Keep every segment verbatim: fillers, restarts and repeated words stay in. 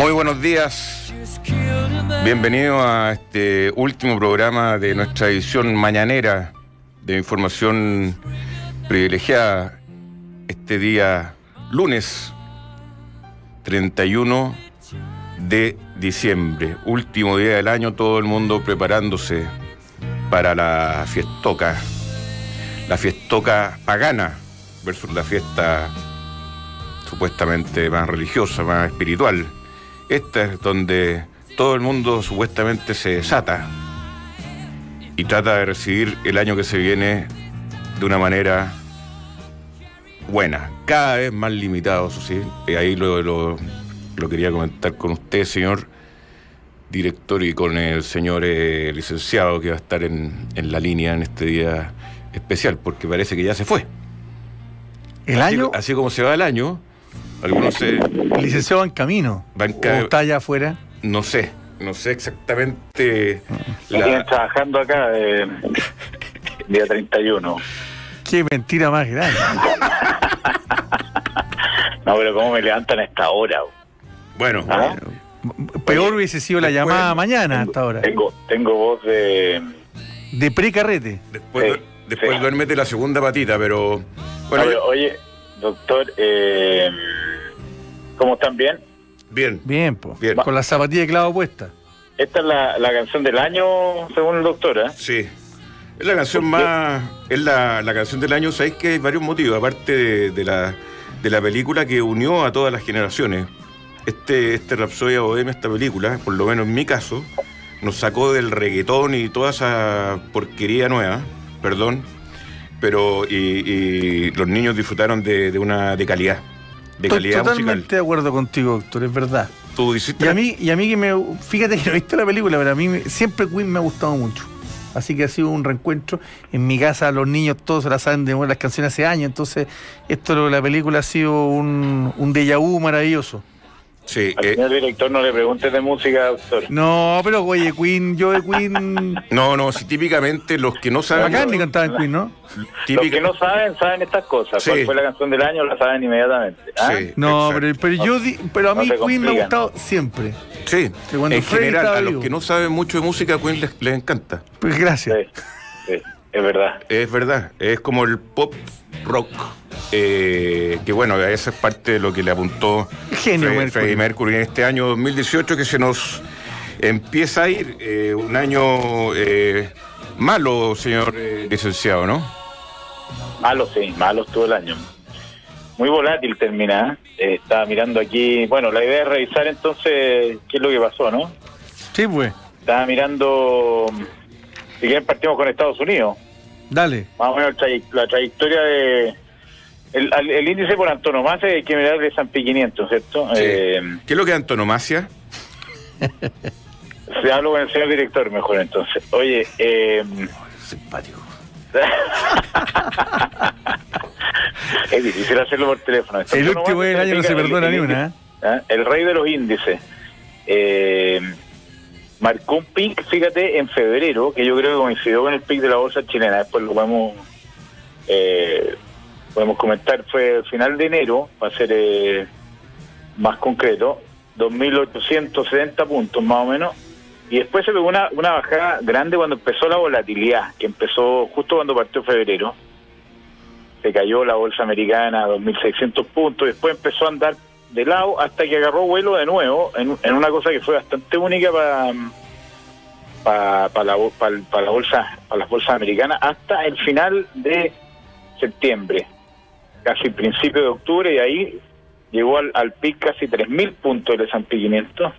Muy buenos días, bienvenido a este último programa de nuestra edición mañanera de información privilegiada, este día lunes treinta y uno de diciembre, último día del año, todo el mundo preparándose para la fiestoca, la fiestoca pagana versus la fiesta supuestamente más religiosa, más espiritual. Esta es donde todo el mundo supuestamente se desata y trata de recibir el año que se viene de una manera buena, cada vez más limitado, eso sí. Y ahí lo, lo, lo quería comentar con usted, señor director, y con el señor eh, licenciado que va a estar en, en la línea en este día especial, porque parece que ya se fue. ¿El así, año? Así como se va el año. Algunos se... El licenciado va en camino. Va en ca... ¿O está allá afuera? No sé, no sé exactamente. La... Siguen trabajando acá eh, día treinta y uno. Qué mentira más grande. No, pero cómo me levantan a esta hora. Bueno, ¿Ah? Peor Oye, hubiese sido la después, llamada mañana tengo, hasta ahora. Tengo, tengo voz de... De precarrete. Después, sí, después sí. duérmete la segunda patita, pero... Bueno, oye, oye, doctor, eh, ¿cómo están bien? Bien. Bien, pues. Bien. Con la zapatilla de clavo puesta. Esta es la, la canción del año, según el doctor, ¿eh? Sí. Es la canción más... Es la, la canción del año, ¿sabéis que hay varios motivos? Aparte de, de, la, de la película que unió a todas las generaciones. Este, este Rapsodia Bohemia, esta película, por lo menos en mi caso, nos sacó del reggaetón y toda esa porquería nueva, perdón, pero y, y los niños disfrutaron de, de una de calidad, de Estoy calidad totalmente musical. de acuerdo contigo, doctor, es verdad. Tú hiciste Y a mí, y a mí que me... Fíjate que no he visto la película, pero a mí me, siempre Queen me ha gustado mucho. Así que ha sido un reencuentro. En mi casa los niños todos se la saben de las canciones hace años, entonces esto de la película ha sido un, un déjà vu maravilloso. Sí, Al eh, señor director no le preguntes de música, doctor. No, pero oye, Queen, yo de Queen... no, no, si típicamente los que no saben... McCartney cantaba en Queen, ¿no? típica- Los que no saben, saben estas cosas. Sí. ¿Cuál fue la canción del año? La saben inmediatamente. ¿ah? Sí, No, exacto. pero, pero yo di, pero a No mí se Queen me ha complican. gustado siempre. Sí, Que cuando en Freddy general, estaba a los vivo. que no saben mucho de música, Queen les, les encanta. Pues gracias. Sí, sí, es verdad. Es verdad, es como el pop rock, eh, que bueno, esa es parte de lo que le apuntó Genio Fre- Mercury. Freddie Mercury en este año dos mil dieciocho, que se nos empieza a ir, eh, un año eh, malo, señor eh, licenciado, ¿no? Malo, sí, malo estuvo el año. Muy volátil termina. ¿eh? Eh, estaba mirando aquí. Bueno, la idea es revisar entonces qué es lo que pasó, ¿no? Sí, pues. Estaba mirando. Si quieren, partimos con Estados Unidos. Dale. Más o menos tray- la trayectoria de. El, el, el índice por antonomasia hay que mirar de S and P quinientos, ¿cierto? Sí. Eh, ¿Qué es lo que es antonomasia? se hablo con el señor director mejor entonces. Oye, eh. Simpático. Es difícil hacerlo por teléfono. El último del año no se perdona ni una, ¿eh? ¿Ah? El rey de los índices. Eh, marcó un pic, fíjate, en febrero, que yo creo que coincidió con el pic de la bolsa chilena. Después lo podemos eh, podemos comentar. Fue el final de enero, para ser eh, más concreto, dos mil ochocientos setenta puntos más o menos. Y después se pegó una, una bajada grande cuando empezó la volatilidad, que empezó justo cuando partió febrero. Se cayó la bolsa americana a dos mil seiscientos puntos, después empezó a andar de lado hasta que agarró vuelo de nuevo, en, en una cosa que fue bastante única para para pa la, pa, pa la bolsa, para las bolsas americanas, hasta el final de septiembre, casi principio de octubre, y ahí llegó al, al pic casi tres mil puntos del S and P quinientos.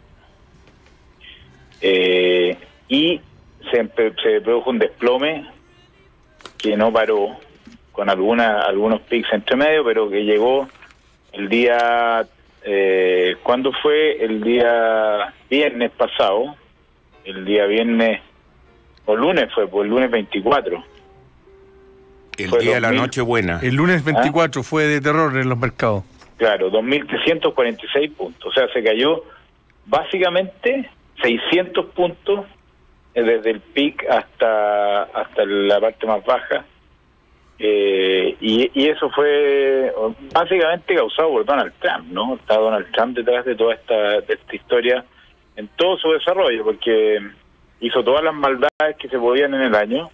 Eh, y se, se produjo un desplome que no paró, con alguna, algunos pics entre medio, pero que llegó el día, eh, ¿cuándo fue? El día viernes pasado, el día viernes, o lunes fue, pues el lunes veinticuatro. El Fue día de la dos mil. noche buena. El lunes veinticuatro fue de terror en los mercados. Claro, dos mil trescientos cuarenta y seis puntos, o sea, se cayó básicamente seiscientos puntos eh, desde el pic hasta hasta la parte más baja. Eh, y, y eso fue básicamente causado por Donald Trump, ¿no? Está Donald Trump detrás de toda esta, de esta historia en todo su desarrollo, porque hizo todas las maldades que se podían en el año.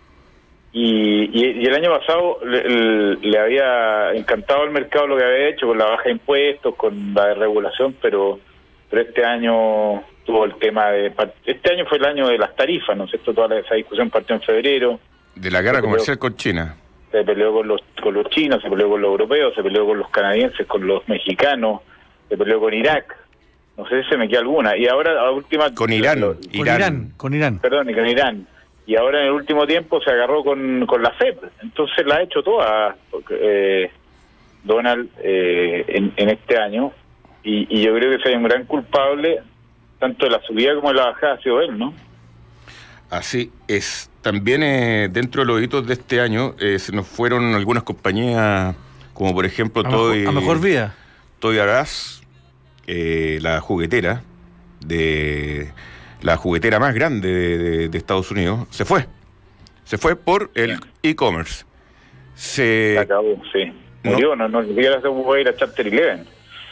Y, y, y el año pasado le, le, le había encantado al mercado lo que había hecho con la baja de impuestos, con la desregulación, pero, pero este año tuvo el tema de... Este año fue el año de las tarifas, ¿no es cierto? Toda esa discusión partió en febrero. De la guerra comercial con China. Se peleó con los, con los chinos, se peleó con los europeos, se peleó con los canadienses, con los mexicanos, se peleó con Irak. No sé si se me queda alguna. Y ahora, a última... Con Irán. Lo, Con Irán. Irán. Con Irán. Perdón, y con Irán. Y ahora en el último tiempo se agarró con, con la F E P. Entonces la ha hecho toda eh, Donald eh, en, en este año. Y, y yo creo que si hay un gran culpable, tanto de la subida como de la bajada, ha sido él, ¿no? Así es. También eh, dentro de los hitos de este año eh, se nos fueron algunas compañías, como por ejemplo a Toy, mejor, a mejor vida. Toys R Us, eh, la juguetera de... la juguetera más grande de, de, de Estados Unidos, se fue. Se fue por el e-commerce. Se... se acabó, sí. Murió, no, no, ni siquiera se pudo ir a Chapter once.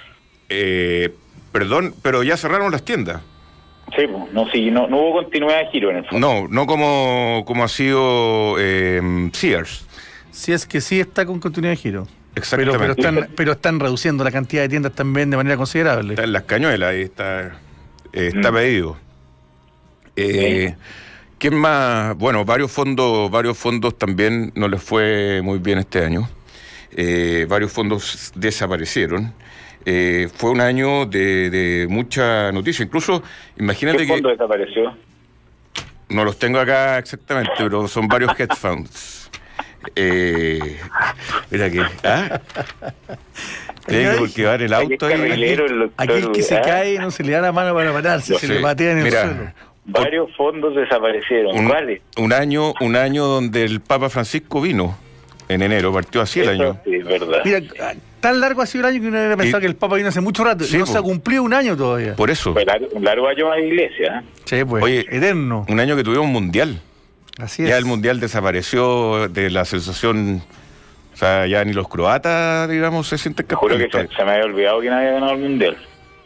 Eh, perdón, pero ya cerraron las tiendas. Sí, no, sí, no, no hubo continuidad de giro en el fondo. No, no como, como ha sido eh, Sears. Si es que sí está con continuidad de giro. Exactamente. Pero, pero, están, pero están reduciendo la cantidad de tiendas también de manera considerable. Está en Las Cañuelas, ahí está, eh, está mm. pedido. Eh, ¿Quién más? Bueno, varios fondos, varios fondos también no les fue muy bien este año. Eh, varios fondos desaparecieron. Eh, fue un año de, de mucha noticia. Incluso, imagínate que... ¿Qué fondo desapareció? No los tengo acá exactamente, pero son varios hedge funds. Eh, mira que... ¿ah? Tengo que llevar el auto ahí. Aquí, aquí el que se cae no se le da la mano para pararse, no, se sí. le patea en el Mira, suelo. Varios fondos desaparecieron. Un, ¿Cuáles? Un año, un año donde el Papa Francisco vino en enero, partió así el Eso año. Sí, es verdad. Mira, tan largo ha sido el año que uno hubiera pensado y, que el Papa vino hace mucho rato. Sí, no pues, se ha cumplido un año todavía. Por eso. Fue largo, un largo año a la iglesia. ¿eh? Sí, pues. Oye, eterno. Un año que tuvimos un mundial. Así es. Ya el mundial desapareció de la sensación. O sea, ya ni los croatas, digamos, se sienten campeones. Juro que se, se me había olvidado que nadie había ganado el mundial.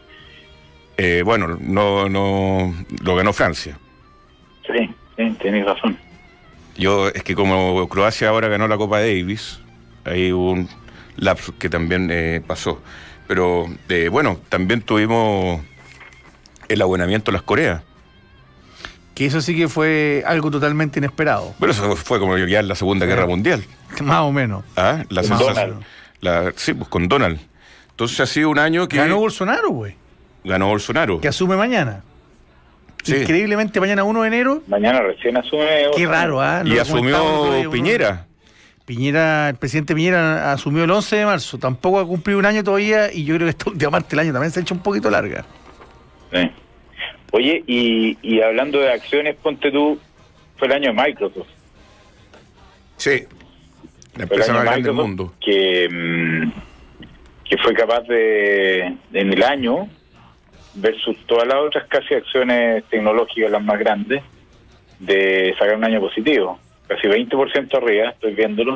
Eh, bueno, no, no, lo ganó Francia. Sí, sí, tienes razón. Yo, es que como Croacia ahora ganó la Copa Davis, hay un lapsus que también eh, pasó. Pero, eh, bueno, también tuvimos el abonamiento a las Coreas. Que eso sí que fue algo totalmente inesperado. Bueno, eso fue como ya en la Segunda Guerra Mundial. Más o menos. Ah, la sensación. La, sí, pues con Donald. Entonces ha sido un año que... Ganó Bolsonaro, güey. Ganó Bolsonaro. Que asume mañana. Sí. Increíblemente, mañana uno de enero. Mañana recién asume. Qué raro, ¿ah? ¿eh? Y asumió Piñera. Piñera, el presidente Piñera asumió el once de marzo. Tampoco ha cumplido un año todavía y yo creo que esta última parte del año también se ha hecho un poquito larga. Sí. Oye, y, y hablando de acciones, ponte tú, fue el año de Microsoft. Sí. La empresa más grande del mundo. Que, que fue capaz de, en el año, versus todas las otras casi acciones tecnológicas, las más grandes, de sacar un año positivo. Casi veinte por ciento arriba, estoy viéndolo.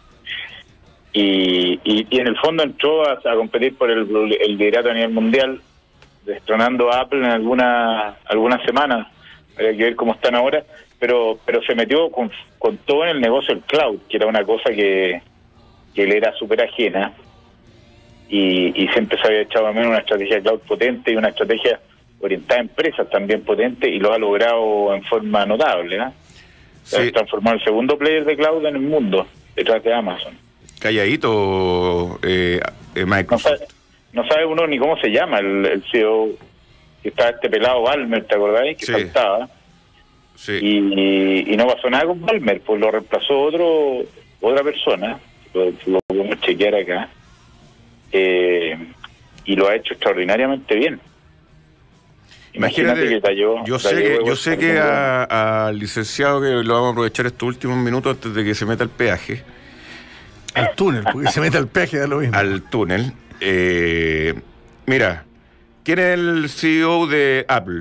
Y, y, y en el fondo entró a, a competir por el, el liderato a nivel mundial, destronando a Apple en algunas algunas semanas. Habría que ver cómo están ahora, pero pero se metió con, con todo en el negocio del cloud, que era una cosa que, que él era súper ajena, y, y siempre se había echado a menos una estrategia de cloud potente y una estrategia orientada a empresas también potente, y lo ha logrado en forma notable, ¿no? Se ha transformado el segundo player de cloud en el mundo, detrás de Amazon. Calladito, eh, eh, Microsoft. No sabe, no sabe uno ni cómo se llama el, el C E O, que estaba este pelado Ballmer, ¿te acordáis? Que sí. faltaba. Sí. Y, y no pasó nada con Ballmer, pues lo reemplazó otro otra persona, lo, lo podemos chequear acá, eh, y lo ha hecho extraordinariamente bien. Imagínate, Imagínate que cayó, yo sé que, yo sé que al licenciado, que lo vamos a aprovechar estos últimos minutos antes de que se meta el peaje. Al túnel, porque se meta el peaje da lo mismo. Al túnel. Eh, mira, ¿quién es el C E O de Apple?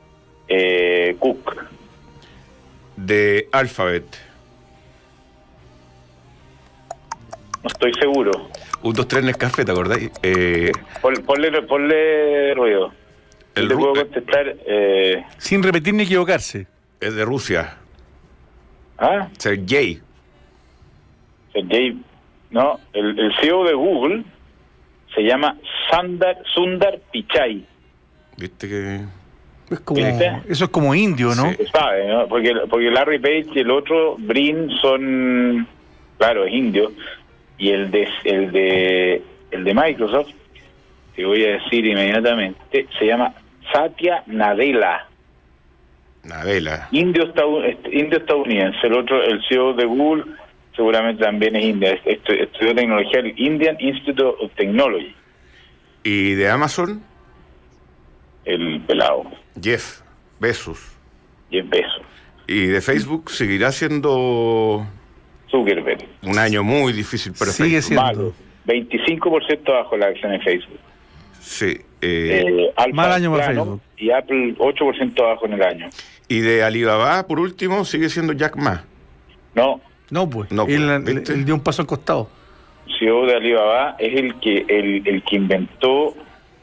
Eh, Cook. De Alphabet. no estoy seguro. Un dos tres Nescafé, ¿te acordáis? Eh, Pon, ponle, ponle ruido. El Yo te ru- puedo contestar. Eh, Sin repetir ni equivocarse. es de Rusia. ¿Ah? Sergey. Sergey. No, el, el C E O de Google se llama Sundar, Sundar Pichai. ¿Viste que...? Es como, ¿Viste? eso es como indio, ¿no? Sí. Se sabe, ¿no? Porque, porque Larry Page y el otro, Brin, son, claro, es indio. Y el de, el de, el de Microsoft, te voy a decir inmediatamente, se llama Satya Nadella. Nadella. Indio, estadu- est- indio estadounidense. El otro, el C E O de Google, seguramente también es indio. Est- est- Estudió tecnología el Indian Institute of Technology. ¿Y de Amazon? El pelado, Jeff Bezos. Jeff Bezos. ¿Y de Facebook seguirá siendo Zuckerberg. un año muy difícil para Sigue Facebook? siendo. Malo. veinticinco por ciento bajo la acción en Facebook. Sí. eh, Eh, Alpha Mal año para plano, Facebook. y Apple ocho por ciento abajo en el año. y de Alibaba, por último, sigue siendo Jack Ma. No, No, pues. No, pues, él, él- ¿viste? él dio un paso al costado. C E O de Alibaba es el que el, el que inventó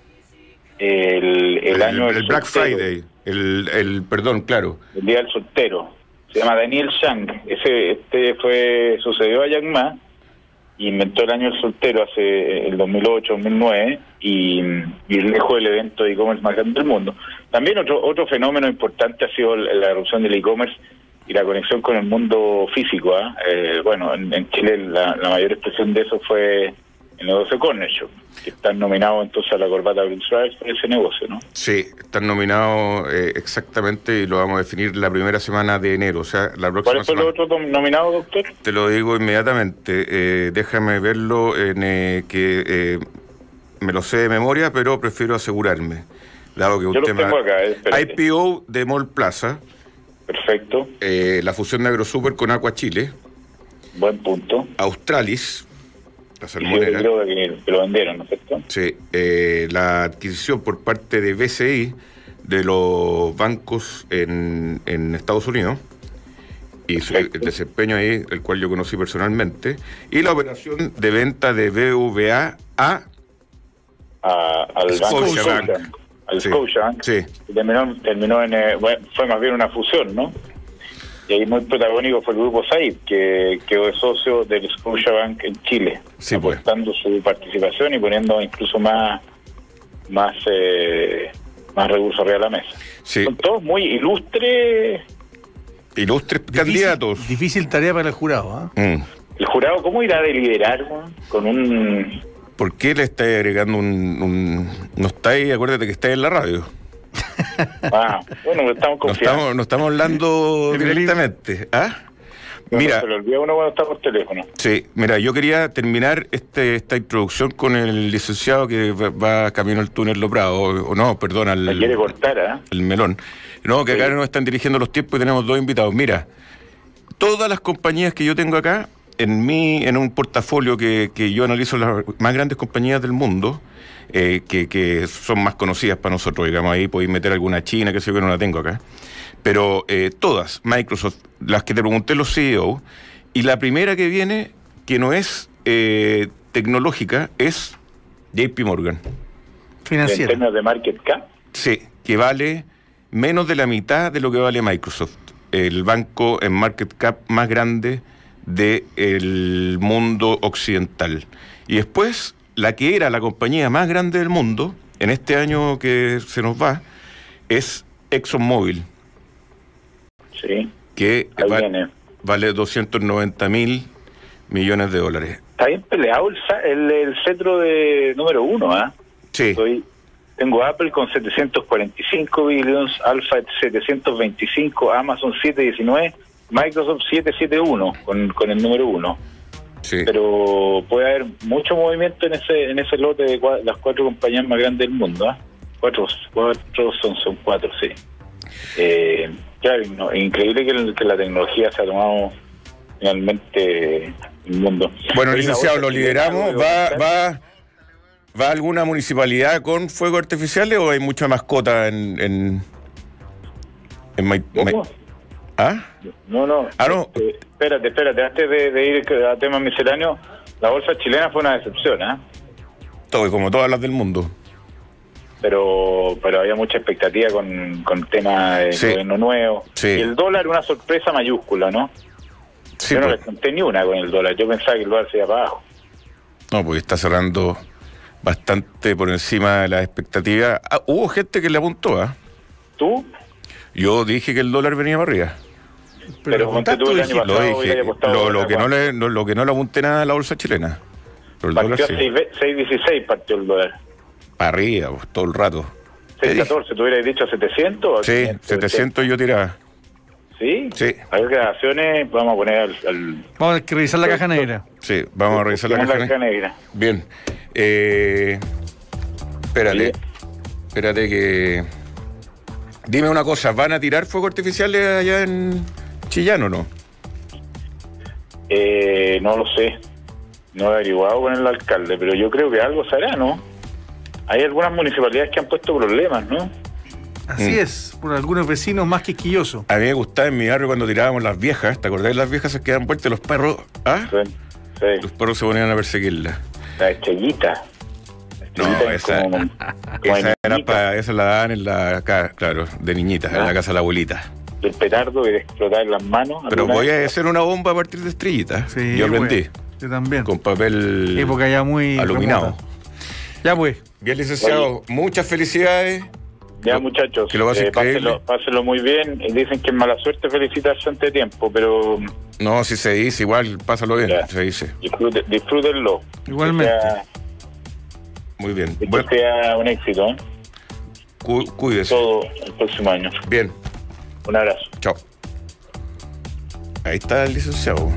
el, el, El, año del el Black soltero, Friday. El, el, perdón, claro. el día del soltero. Se llama Daniel Zhang. Ese este fue sucedió a Jack Ma y inventó el año del soltero hace el dos mil ocho, dos mil nueve y, y dejó el evento de e-commerce más grande del mundo. También otro otro fenómeno importante ha sido la la erupción del e-commerce y la conexión con el mundo físico. ¿ah? Eh, bueno, en, en Chile la, la mayor expresión de eso fue el negocio Corner Shop, que están nominados entonces a la corbata Prince Royce por ese negocio, ¿no? Sí, están nominados eh, exactamente y lo vamos a definir la primera semana de enero, o sea, la próxima ¿Cuáles son semana. los otros nominados, doctor? Te lo digo inmediatamente. Eh, déjame verlo en eh, que eh, me lo sé de memoria, pero prefiero asegurarme. Dado que un Yo los tema tengo acá, eh, espérate. I P O de Mall Plaza, Perfecto, eh, la fusión de AgroSuper con Aqua Chile, buen punto. Australis, la Y yo salmonera, creo que, que lo vendieron, ¿no es cierto? sí, eh, la adquisición por parte de B C I de los bancos en, en Estados Unidos y su, el Perfecto. desempeño ahí, el cual yo conocí personalmente, y la operación de venta de B V A a A, al banco Scotiabank. Scotiabank, al Sí, Scotiabank, sí. que terminó, terminó en, eh, bueno, fue más bien una fusión, ¿no? Y ahí muy protagónico fue el grupo Said, que quedó socio del Scotiabank en Chile, Sí, pues. aportando su participación y poniendo incluso más más eh, más recursos arriba de la mesa. Sí, Son todos muy ilustres. ilustres Difícil- candidatos. Difícil tarea para el jurado, ¿ah? Mm. El jurado, ¿cómo irá a deliberar, man? Con un... ¿Por qué le estáis agregando un, un- No estáis, acuérdate que estáis en la radio. Ah, bueno, estamos No confiados. estamos, no estamos hablando En el- directamente. ¿Ah? Bueno, Mira, se le olvida a uno cuando está por teléfono. sí, mira, yo quería terminar este, esta introducción con el licenciado que va, va camino al túnel Loprado, o, o no, perdón, al La quiere cortar, ¿ah? el melón. No, que acá Sí. nos están dirigiendo los tiempos y tenemos dos invitados. Mira, todas las compañías que yo tengo acá, en mi, en un portafolio que, que yo analizo las más grandes compañías del mundo, eh, que, que son más conocidas para nosotros, digamos, ahí podéis meter alguna china, que sé yo, que no la tengo acá. Pero eh, todas, Microsoft, las que te pregunté los C E O, y la primera que viene, que no es eh, tecnológica, es J P Morgan. En Financiera. términos de market cap. Sí, que vale menos de la mitad de lo que vale Microsoft, el banco en market cap más grande del mundo occidental. Y después, la que era la compañía más grande del mundo, en este año que se nos va, es ExxonMobil, Sí, que ahí va- viene. vale doscientos noventa mil millones de dólares. Está bien peleado el, sa- el, el cetro de número uno, ¿ah? Sí, Estoy- Tengo Apple con setecientos cuarenta y cinco billones, Alpha setecientos veinticinco, Amazon setecientos diecinueve, Microsoft setecientos setenta y uno con, con el número uno. sí. Pero puede haber mucho movimiento en ese en ese lote de cua- las cuatro compañías más grandes del mundo. ¿ah? Cuatro, cuatro son, son cuatro, sí. Eh, claro, no, increíble que, el- que la tecnología se ha tomado finalmente el mundo. Bueno, Hay una licenciado, bolsa lo chilena lideramos. de ¿Va, bolsa. va, ¿Va alguna municipalidad con fuegos artificiales o hay mucha mascota en... en, en Mai- Mai- ¿Cómo? ¿Ah? No, no. Ah, no. Este, espérate, espérate. Antes de, de ir a temas misceláneos, La bolsa chilena fue una decepción, ¿eh? Todo, como todas las del mundo. Pero pero había mucha expectativa con, con temas de Sí. gobierno nuevo. Sí. Y el dólar, una sorpresa mayúscula, ¿no? Sí, Yo no pues. les conté ni una con el dólar. Yo pensaba que el dólar se iba para abajo. No, pues está cerrando bastante por encima de las expectativas. Ah, hubo gente que le apuntó, ¿ah? ¿Tú? Yo dije que el dólar venía para arriba. Pero lo ponte tú el contaste, año dijiste. Lo pasado hubiera dije. apostado Lo, lo otra que no cosa. le, lo, lo que no le apunté nada a la bolsa chilena. Pero el Partió dólar a sí. seis dieciséis, partió el dólar. Para arriba, pues, todo el rato. Te seis dije. catorce, ¿tú hubieras dicho setecientos? o Sí, quinientos? setecientos yo tiraba. ¿Sí? Sí. Hay grabaciones, vamos a poner al... al Vamos a tener que revisar la caja negra. Sí, vamos a revisar la Tenemos caja. caja negra. negra. Bien. Eh, espérate. Sí. Espérate que... Dime una cosa, ¿van a tirar fuegos artificiales allá en Chillán o no? Eh, no lo sé. No he averiguado con el alcalde, pero yo creo que algo se hará, ¿no? Hay algunas municipalidades que han puesto problemas, ¿no? Así Mm. es, por algunos vecinos más quisquillosos. A mí me gustaba en mi barrio cuando tirábamos las viejas. ¿Te acordás de las viejas? Se quedaban vueltas y los perros... ¿Ah? Sí. Los sí. perros se ponían a perseguirlas. La estrellita. No, esa, como- como esa, de era niñita. para, esa la daban en la casa, claro, de niñitas, en Ah. la casa de la abuelita. El petardo que explotar en las manos. Pero alguna voy vez. a hacer una bomba a partir de estrellitas. Sí, Yo aprendí. pues, yo también. Con papel Época ya muy aluminado. remota. Ya pues. Bien, licenciado, muchas felicidades. Ya, Lo- muchachos, que lo va a hacer eh, pásenlo, increíble. pásenlo muy bien. Eh, Dicen que es mala suerte felicitarse antes de tiempo, pero No, si se dice, igual, pásalo bien, Ya. se dice. disfrute- disfrútenlo. Igualmente. Que sea, Muy bien. que Bueno, sea un éxito, ¿eh? cu- cuídese. Todo el próximo año. Bien, Un abrazo. chao. Ahí está el licenciado.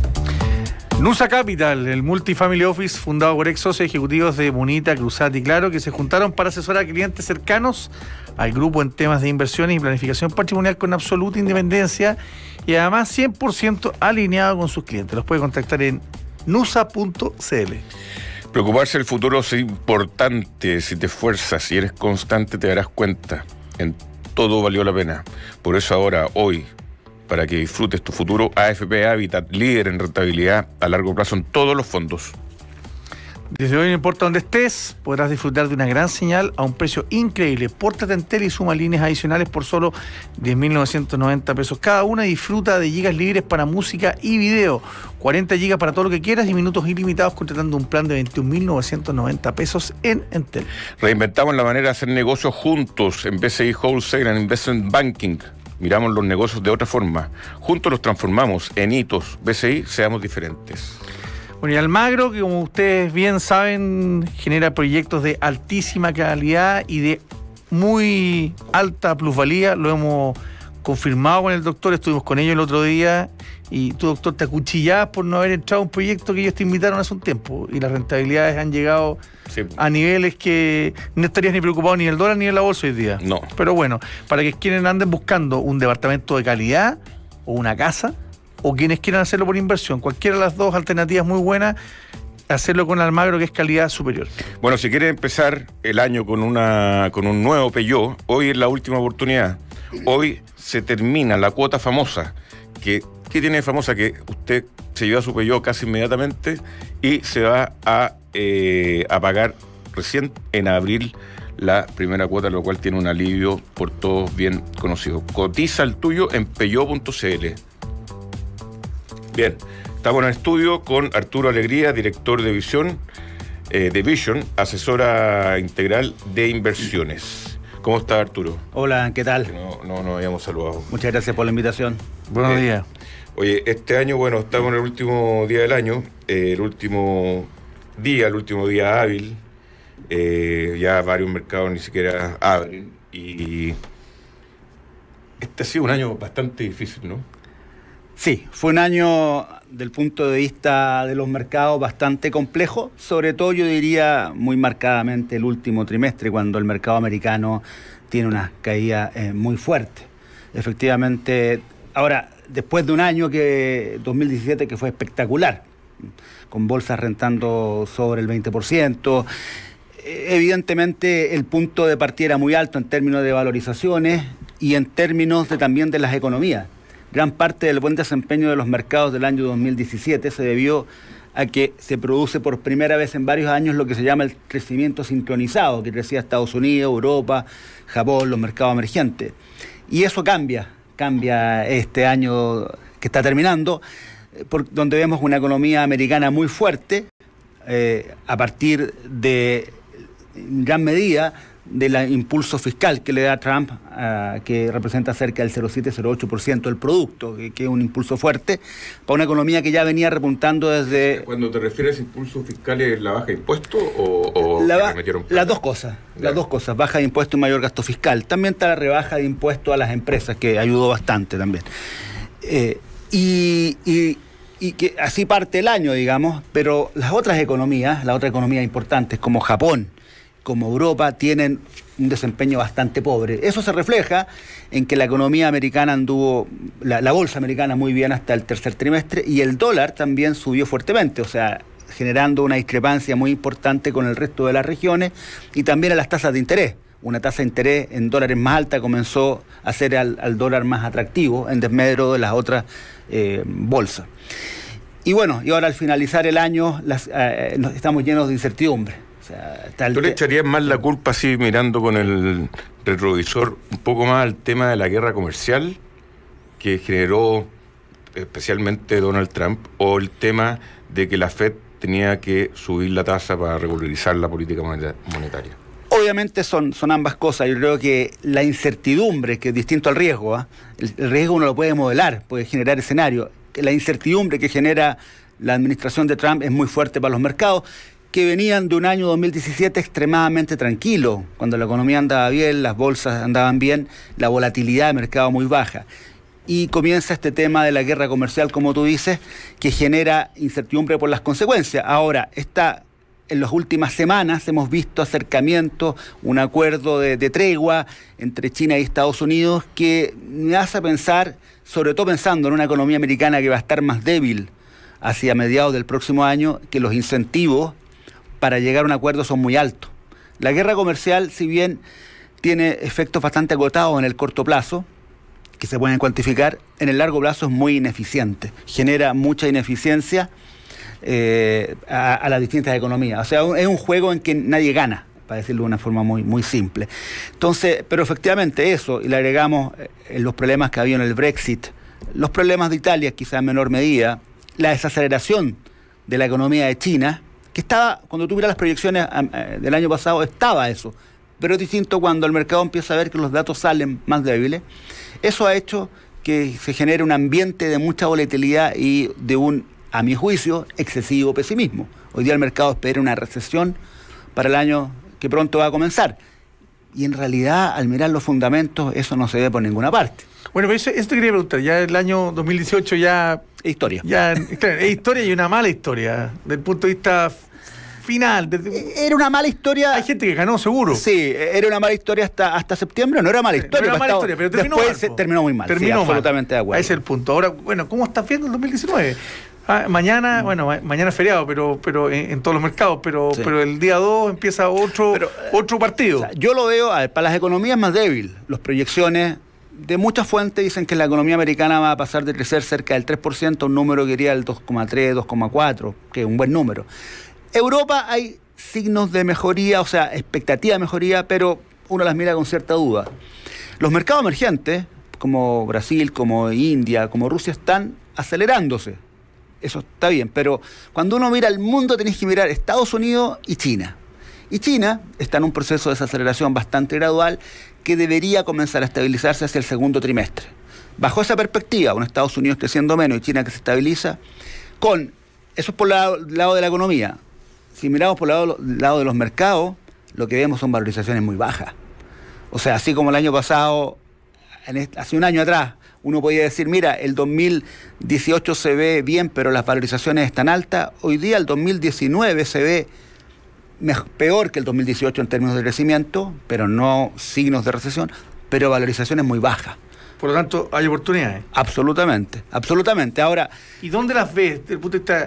Nusa Capital, el multifamily office fundado por ex socios ejecutivos de Munita, Cruzat y Claro, que se juntaron para asesorar a clientes cercanos al grupo en temas de inversiones y planificación patrimonial con absoluta independencia y además cien por ciento alineado con sus clientes. Los puede contactar en nusa punto c l. Preocuparse del futuro es importante. Si te esfuerzas y eres constante, te darás cuenta. En todo valió la pena. Por eso ahora, hoy, para que disfrutes tu futuro, A F P Habitat, líder en rentabilidad a largo plazo en todos los fondos. Desde hoy, no importa dónde estés, podrás disfrutar de una gran señal a un precio increíble. Pórtate en Entel y suma líneas adicionales por solo diez mil novecientos noventa pesos cada una. Disfruta de gigas libres para música y video. cuarenta gigas para todo lo que quieras y minutos ilimitados contratando un plan de veintiún mil novecientos noventa pesos en Entel. Reinventamos la manera de hacer negocios juntos en B C I Wholesale and Investment Banking. Miramos los negocios de otra forma. Juntos los transformamos en hitos. B C I, seamos diferentes. Bueno, y Almagro, que como ustedes bien saben, genera proyectos de altísima calidad y de muy alta plusvalía. Lo hemos confirmado con el doctor, estuvimos con ellos el otro día y tú, doctor, te acuchillabas por no haber entrado a un proyecto que ellos te invitaron hace un tiempo y las rentabilidades han llegado Sí. a niveles que no estarías ni preocupado ni el dólar ni en la bolsa hoy día. No. Pero bueno, para que quienes anden buscando un departamento de calidad o una casa, o quienes quieran hacerlo por inversión, cualquiera de las dos alternativas muy buenas, hacerlo con Almagro, que es calidad superior. Bueno, si quieres empezar el año con una con un nuevo Peugeot, hoy es la última oportunidad. Hoy se termina la cuota famosa. que ¿Qué tiene de famosa? Que usted se lleva su Peugeot casi inmediatamente y se va a, eh, a pagar recién en abril la primera cuota, lo cual tiene un alivio por todos bien conocido. Cotiza el tuyo en peugeot punto c l. Bien, estamos en el estudio con Arturo Alegría, director de Visión, eh, de Vision, asesora integral de inversiones. ¿Cómo está, Arturo? Hola, ¿qué tal? No, no nos habíamos saludado. Muchas gracias por la invitación. Buenos Eh, días. Oye, este año, bueno, estamos en el último día del año, eh, el último día, el último día hábil. Eh, ya varios mercados ni siquiera abren. Y este ha sido un año bastante difícil, ¿no? Sí, fue un año del punto de vista de los mercados bastante complejo, sobre todo yo diría muy marcadamente el último trimestre, cuando el mercado americano tiene una caída eh, muy fuerte. Efectivamente, ahora, después de un año que dos mil diecisiete que fue espectacular, con bolsas rentando sobre el veinte por ciento, eh, evidentemente el punto de partida era muy alto en términos de valorizaciones y en términos de, también de las economías. Gran parte del buen desempeño de los mercados del año dos mil diecisiete se debió a que se produce por primera vez en varios años lo que se llama el crecimiento sincronizado, que crecía Estados Unidos, Europa, Japón, los mercados emergentes. Y eso cambia, cambia este año que está terminando, por, donde vemos una economía americana muy fuerte, eh, a partir de, en gran medida, del impulso fiscal que le da Trump, uh, que representa cerca del cero coma siete a cero coma ocho por ciento del producto, que, que es un impulso fuerte, para una economía que ya venía repuntando desde... Cuando te refieres a impulsos fiscales, ¿la baja de impuestos o, o la, que metieron plata? Las dos cosas, ya. las dos cosas, baja de impuestos y mayor gasto fiscal. También está la rebaja de impuestos a las empresas, que ayudó bastante también. Eh, y, y, y que así parte el año, digamos, pero las otras economías, las otras economías importantes, como Japón, como Europa, tienen un desempeño bastante pobre. Eso se refleja en que la economía americana anduvo, la, la bolsa americana muy bien hasta el tercer trimestre, y el dólar también subió fuertemente, o sea, generando una discrepancia muy importante con el resto de las regiones, y también a las tasas de interés. Una tasa de interés en dólares más alta comenzó a hacer al, al dólar más atractivo, en desmedro de las otras eh, bolsas. Y bueno, y ahora al finalizar el año las, eh, estamos llenos de incertidumbre. ¿Tú le echarías más la culpa, así mirando con el retrovisor, un poco más al tema de la guerra comercial que generó especialmente Donald Trump, o el tema de que la Fed tenía que subir la tasa para regularizar la política monetaria? Obviamente son, son ambas cosas. Yo creo que la incertidumbre, que es distinto al riesgo, ¿eh? el, el riesgo uno lo puede modelar, puede generar escenarios. La incertidumbre que genera la administración de Trump es muy fuerte para los mercados, que venían de un año dos mil diecisiete extremadamente tranquilo, cuando la economía andaba bien, las bolsas andaban bien, la volatilidad de mercado muy baja. Y comienza este tema de la guerra comercial, como tú dices, que genera incertidumbre por las consecuencias. Ahora, esta, en las últimas semanas hemos visto acercamientos, un acuerdo de, de tregua entre China y Estados Unidos, que me hace pensar, sobre todo pensando en una economía americana que va a estar más débil hacia mediados del próximo año, que los incentivos para llegar a un acuerdo son muy altos. La guerra comercial, si bien tiene efectos bastante agotados en el corto plazo, que se pueden cuantificar, en el largo plazo es muy ineficiente, genera mucha ineficiencia eh, a, a las distintas economías. O sea, es un juego en que nadie gana, para decirlo de una forma muy, muy simple. Entonces, pero efectivamente eso, y le agregamos eh, los problemas que había en el Brexit, los problemas de Italia, quizá en menor medida, la desaceleración de la economía de China, que estaba, cuando tú miras las proyecciones eh, del año pasado, estaba eso, pero es distinto cuando el mercado empieza a ver que los datos salen más débiles. Eso ha hecho que se genere un ambiente de mucha volatilidad y de un, a mi juicio, excesivo pesimismo. Hoy día el mercado espera una recesión para el año que pronto va a comenzar, y en realidad, al mirar los fundamentos, eso no se ve por ninguna parte. Bueno, pero eso, eso te quería preguntar, ya el año dos mil dieciocho ya... Es historia. Ya, claro, es historia, y una mala historia, desde el punto de vista final. Desde... Era una mala historia... Hay gente que ganó, seguro. Sí, era una mala historia hasta, hasta septiembre, no era mala historia. No era mala historia, pero terminó después mal, se terminó muy mal, terminó sí, absolutamente mal. De acuerdo. Ese es el punto. Ahora, bueno, ¿cómo estás viendo el dos mil diecinueve? Ah, mañana, mm. bueno, ma- mañana es feriado, pero pero en, en todos los mercados, pero sí. pero el día dos empieza otro, pero, otro partido. O sea, yo lo veo, a ver, para las economías más débiles, las proyecciones de muchas fuentes dicen que la economía americana va a pasar de crecer cerca del tres por ciento, un número que iría al dos coma tres, dos coma cuatro, que es un buen número. Europa hay signos de mejoría, o sea, expectativa de mejoría, pero uno las mira con cierta duda. Los mercados emergentes, como Brasil, como India, como Rusia, están acelerándose. Eso está bien, pero cuando uno mira el mundo tenés que mirar Estados Unidos y China. Y China está en un proceso de desaceleración bastante gradual que debería comenzar a estabilizarse hacia el segundo trimestre. Bajo esa perspectiva, con Estados Unidos creciendo menos y China que se estabiliza, con eso es por el lado, lado de la economía. Si miramos por el lado, lado de los mercados, lo que vemos son valorizaciones muy bajas. O sea, así como el año pasado, en este, hace un año atrás, uno podía decir, mira, el dos mil dieciocho se ve bien, pero las valorizaciones están altas. Hoy día el dos mil diecinueve se ve mejor, peor que el dos mil dieciocho en términos de crecimiento, pero no signos de recesión, pero valorizaciones muy bajas. Por lo tanto, hay oportunidades. Absolutamente, absolutamente. Ahora, ¿y dónde las ves desde el punto de vista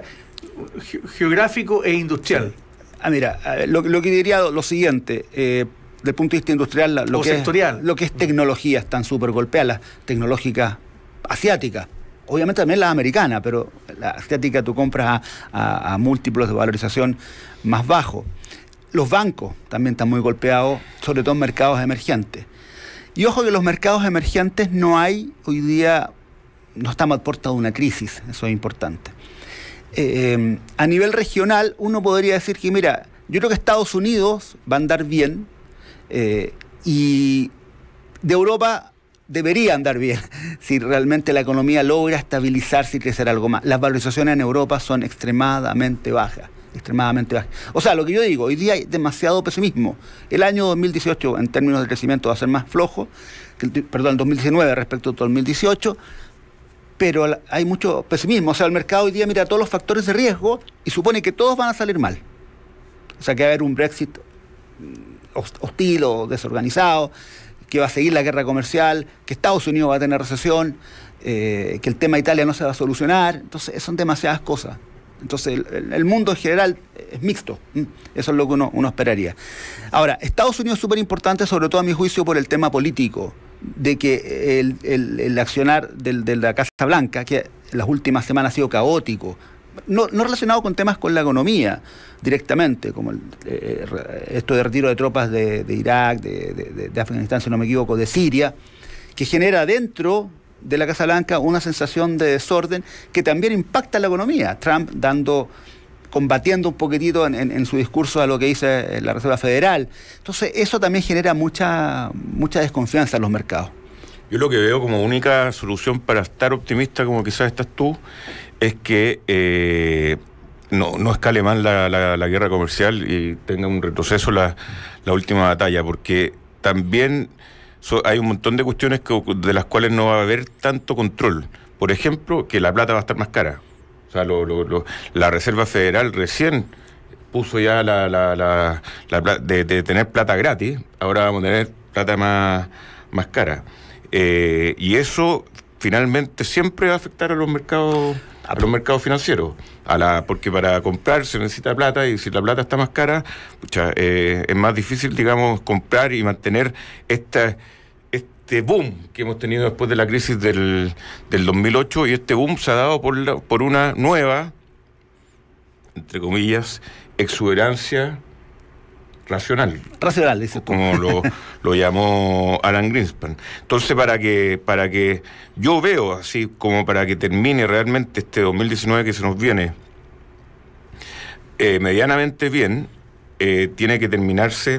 geográfico e industrial? Sí. Ah, mira, lo, lo que diría lo siguiente, eh, desde el punto de vista industrial, lo, o que, sectorial. Es, lo que es tecnología están súper golpeadas, las tecnológicas asiáticas, obviamente también la americana, pero la asiática tú compras a, a, a múltiplos de valorización más bajos. Los bancos también están muy golpeados, sobre todo en mercados emergentes. Y ojo que los mercados emergentes no hay hoy día, no estamos a puerta de una crisis, eso es importante. Eh, a nivel regional, uno podría decir que, mira, yo creo que Estados Unidos va a andar bien eh, y de Europa debería andar bien si realmente la economía logra estabilizarse y crecer algo más. Las valorizaciones en Europa son extremadamente bajas. extremadamente baja. O sea, lo que yo digo, hoy día hay demasiado pesimismo. El año dos mil dieciocho, en términos de crecimiento, va a ser más flojo, que el, perdón, el dos mil diecinueve respecto al dos mil dieciocho, pero hay mucho pesimismo. O sea, el mercado hoy día mira todos los factores de riesgo y supone que todos van a salir mal. O sea, que va a haber un Brexit hostil o desorganizado, que va a seguir la guerra comercial, que Estados Unidos va a tener recesión, eh, que el tema Italia no se va a solucionar. Entonces, son demasiadas cosas. Entonces, el, el mundo en general es mixto. Eso es lo que uno, uno esperaría. Ahora, Estados Unidos es súper importante, sobre todo a mi juicio, por el tema político, de que el, el, el accionar del, de la Casa Blanca, que en las últimas semanas ha sido caótico, no, no relacionado con temas con la economía directamente, como el, eh, esto de retiro de tropas de, de Irak, de, de, de Afganistán, si no me equivoco, de Siria, que genera dentro de la Casa Blanca una sensación de desorden que también impacta la economía. Trump dando, combatiendo un poquitito en, en, en su discurso a lo que dice la Reserva Federal. Entonces eso también genera mucha, mucha desconfianza en los mercados. Yo lo que veo como única solución para estar optimista, como quizás estás tú, es que eh, no, no escale más la, la, la guerra comercial y tenga un retroceso la, la última batalla, porque también So, hay un montón de cuestiones que, de las cuales no va a haber tanto control. Por ejemplo, que la plata va a estar más cara. O sea, lo, lo, lo, la Reserva Federal recién puso ya la, la, la, la de, de tener plata gratis, ahora vamos a tener plata más, más cara. Eh, y eso finalmente siempre va a afectar a los mercados, a los mercados financieros. A la, porque para comprar se necesita plata y si la plata está más cara, pucha, eh, es más difícil, digamos, comprar y mantener esta, este boom que hemos tenido después de la crisis del, del dos mil ocho, y este boom se ha dado por, la, por una nueva, entre comillas, exuberancia racional. Racional, dice tú. Como lo, lo llamó Alan Greenspan. Entonces, para que, para que yo veo, así como para que termine realmente este dos mil diecinueve que se nos viene eh, medianamente bien, eh, tiene que terminarse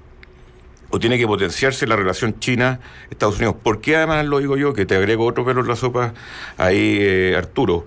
o tiene que potenciarse la relación China-Estados Unidos. ¿Por qué además lo digo yo? Que te agrego otro pelo en la sopa ahí, eh, Arturo.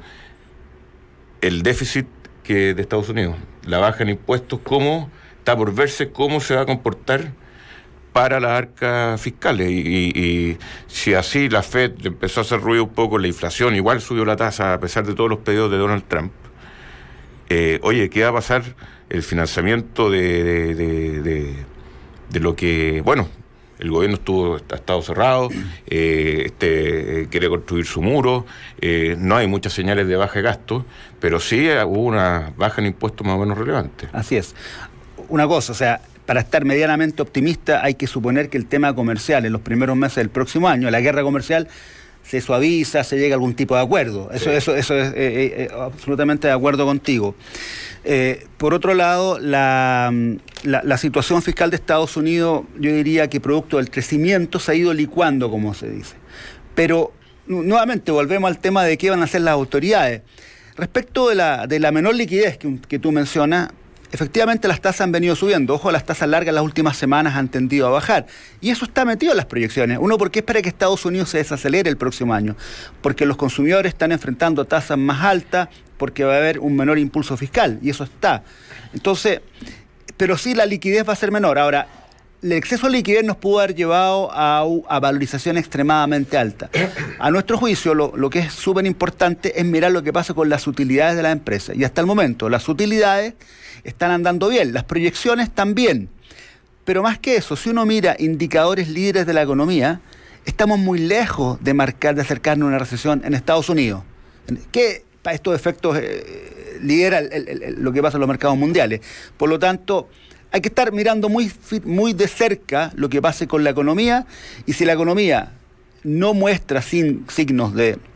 El déficit que de Estados Unidos, la baja en impuestos, ¿cómo? Está por verse cómo se va a comportar para las arcas fiscales. Y, y, y si así la Fed empezó a hacer ruido un poco, la inflación igual subió la tasa a pesar de todos los pedidos de Donald Trump. Eh, oye, ¿qué va a pasar? El financiamiento de, de, de, de, de lo que, bueno, el gobierno estuvo, ha estado cerrado, eh, este eh, quiere construir su muro, eh, no hay muchas señales de baja de gasto, pero sí hubo una baja en impuestos más o menos relevante. Así es. Una cosa, o sea, para estar medianamente optimista hay que suponer que el tema comercial en los primeros meses del próximo año, la guerra comercial, se suaviza, se llega a algún tipo de acuerdo. Eso, sí. eso, eso es eh, eh, absolutamente de acuerdo contigo. Eh, por otro lado, la, la, la situación fiscal de Estados Unidos, yo diría que producto del crecimiento se ha ido licuando, como se dice. Pero, nuevamente, volvemos al tema de qué van a hacer las autoridades. Respecto de la, de la menor liquidez que, que tú mencionas, efectivamente las tasas han venido subiendo. Ojo, las tasas largas las últimas semanas han tendido a bajar. Y eso está metido en las proyecciones. Uno, ¿por qué espera que Estados Unidos se desacelere el próximo año? Porque los consumidores están enfrentando tasas más altas, porque va a haber un menor impulso fiscal. Y eso está. Entonces, pero sí la liquidez va a ser menor. Ahora, el exceso de liquidez nos pudo haber llevado a, a valorización extremadamente alta. A nuestro juicio, lo, lo que es súper importante es mirar lo que pasa con las utilidades de las empresas. Y hasta el momento, las utilidades están andando bien, las proyecciones también. Pero más que eso, si uno mira indicadores líderes de la economía, estamos muy lejos de marcar, de acercarnos a una recesión en Estados Unidos. ¿Qué para estos efectos eh, lidera el, el, el, lo que pasa en los mercados mundiales? Por lo tanto, hay que estar mirando muy, muy de cerca lo que pase con la economía, y si la economía no muestra sin, signos de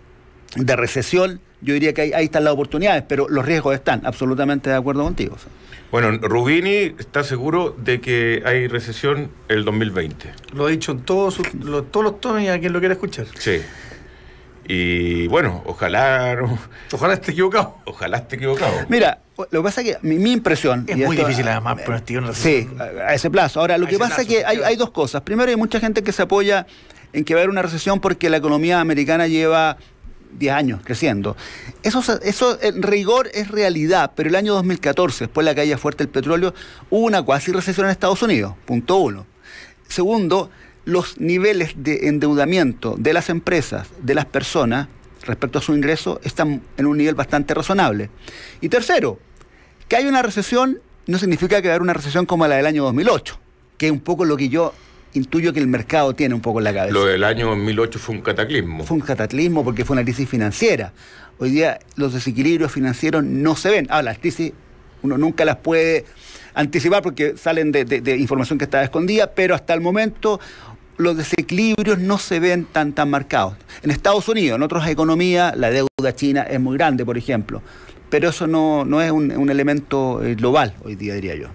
de recesión, yo diría que ahí, ahí están las oportunidades, pero los riesgos están, absolutamente de acuerdo contigo. Bueno, Rubini está seguro de que hay recesión el dos mil veinte. Lo ha dicho en todos, sus, lo, todos los tonos y a quien lo quiera escuchar. Sí. Y bueno, ojalá... Ojalá esté equivocado. Ojalá esté equivocado. Mira, lo que pasa es que mi, mi impresión... Es muy esto, difícil además eh, pronosticar una recesión. Sí, a, a ese plazo. Ahora, lo a que pasa plazo, es que hay, hay dos cosas. Primero, hay mucha gente que se apoya en que va a haber una recesión porque la economía americana lleva diez años creciendo. Eso, eso en rigor es realidad, pero el año dos mil catorce, después de la caída fuerte del petróleo, hubo una cuasi recesión en Estados Unidos, punto uno. Segundo, los niveles de endeudamiento de las empresas, de las personas, respecto a su ingreso, están en un nivel bastante razonable. Y tercero, que hay una recesión no significa que va a haber una recesión como la del año dos mil ocho, que es un poco lo que yo intuyo que el mercado tiene un poco en la cabeza. Lo del año dos mil ocho fue un cataclismo. Fue un cataclismo porque fue una crisis financiera. Hoy día los desequilibrios financieros no se ven. Ahora, las crisis uno nunca las puede anticipar porque salen de, de, de información que estaba escondida, pero hasta el momento los desequilibrios no se ven tan, tan marcados. En Estados Unidos, en otras economías, la deuda china es muy grande, por ejemplo, pero eso no, no es un, un elemento global hoy día, diría yo.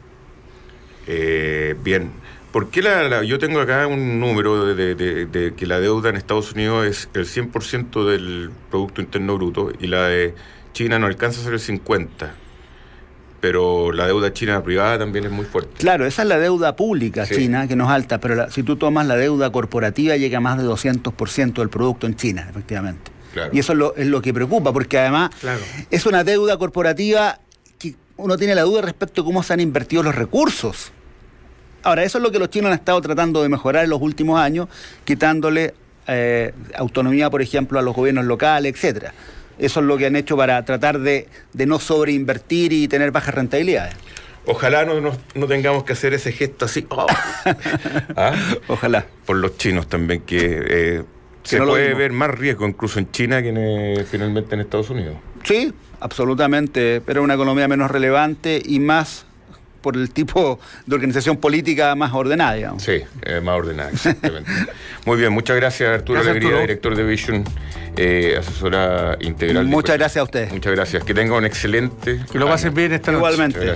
Eh, bien. ¿Por qué la, la, yo tengo acá un número de, de, de, de que la deuda en Estados Unidos es el cien por ciento del Producto Interno Bruto y la de China no alcanza a ser el cincuenta por ciento? Pero la deuda china privada también es muy fuerte. Claro, esa es la deuda pública sí. china, que no es alta, pero la, si tú tomas la deuda corporativa llega a más de doscientos por ciento del producto en China, efectivamente. Claro. Y eso es lo, es lo que preocupa, porque además claro. es una deuda corporativa que uno tiene la duda respecto a cómo se han invertido los recursos. Ahora, eso es lo que los chinos han estado tratando de mejorar en los últimos años, quitándole eh, autonomía, por ejemplo, a los gobiernos locales, etcétera. Eso es lo que han hecho para tratar de, de no sobreinvertir y tener bajas rentabilidades. Ojalá no, no, no tengamos que hacer ese gesto así. Oh. ¿Ah? Ojalá. Por los chinos también, que, eh, que se no puede ver más riesgo incluso en China que en, eh, finalmente en Estados Unidos. Sí, absolutamente, pero una economía menos relevante y más por el tipo de organización política más ordenada, digamos. Sí, eh, más ordenada, exactamente. Muy bien, muchas gracias Arturo gracias, Alegría, Arturo. Director de Vision, eh, asesora integral. Muchas de gracias a ustedes. Muchas gracias, que tenga un excelente... Que lo pasen bien esta noche. Igualmente.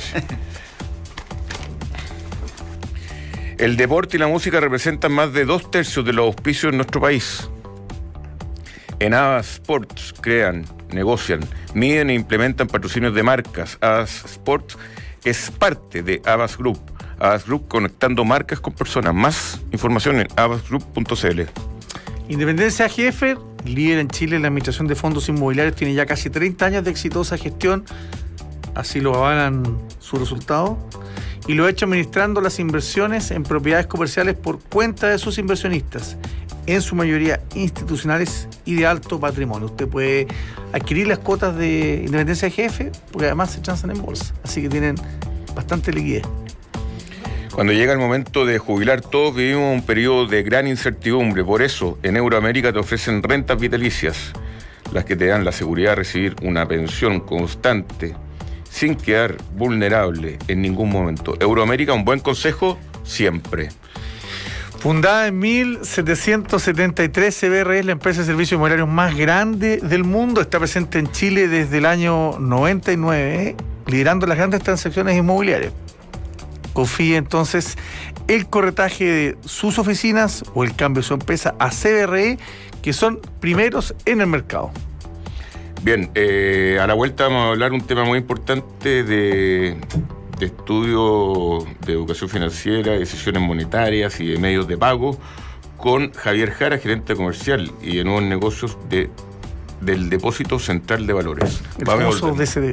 El deporte y la música representan más de dos tercios de los auspicios en nuestro país. En Avas Sports crean, negocian, miden e implementan patrocinios de marcas. Avas Sports es parte de Avas Group. Avas Group, conectando marcas con personas. Más información en avas group punto c l. Independencia A G F, líder en Chile en la administración de fondos inmobiliarios, tiene ya casi treinta años de exitosa gestión. Así lo avalan sus resultados. Y lo ha hecho administrando las inversiones en propiedades comerciales por cuenta de sus inversionistas, en su mayoría institucionales y de alto patrimonio. Usted puede adquirir las cuotas de Independencia A G F porque además se transan en bolsa, así que tienen bastante liquidez. Cuando llega el momento de jubilar, todos vivimos un periodo de gran incertidumbre. Por eso, en Euroamérica te ofrecen rentas vitalicias, las que te dan la seguridad de recibir una pensión constante sin quedar vulnerable en ningún momento. Euroamérica, un buen consejo siempre. Fundada en mil setecientos setenta y tres, C B R es la empresa de servicios inmobiliarios más grande del mundo. Está presente en Chile desde el año noventa y nueve, liderando las grandes transacciones inmobiliarias. Confíe entonces el corretaje de sus oficinas o el cambio de su empresa a C B R E, que son primeros en el mercado. Bien, eh, a la vuelta vamos a hablar un tema muy importante de... de estudio de educación financiera, decisiones monetarias y de medios de pago, con Javier Jara, gerente comercial y de nuevos negocios de, del Depósito Central de Valores. El famoso D C D.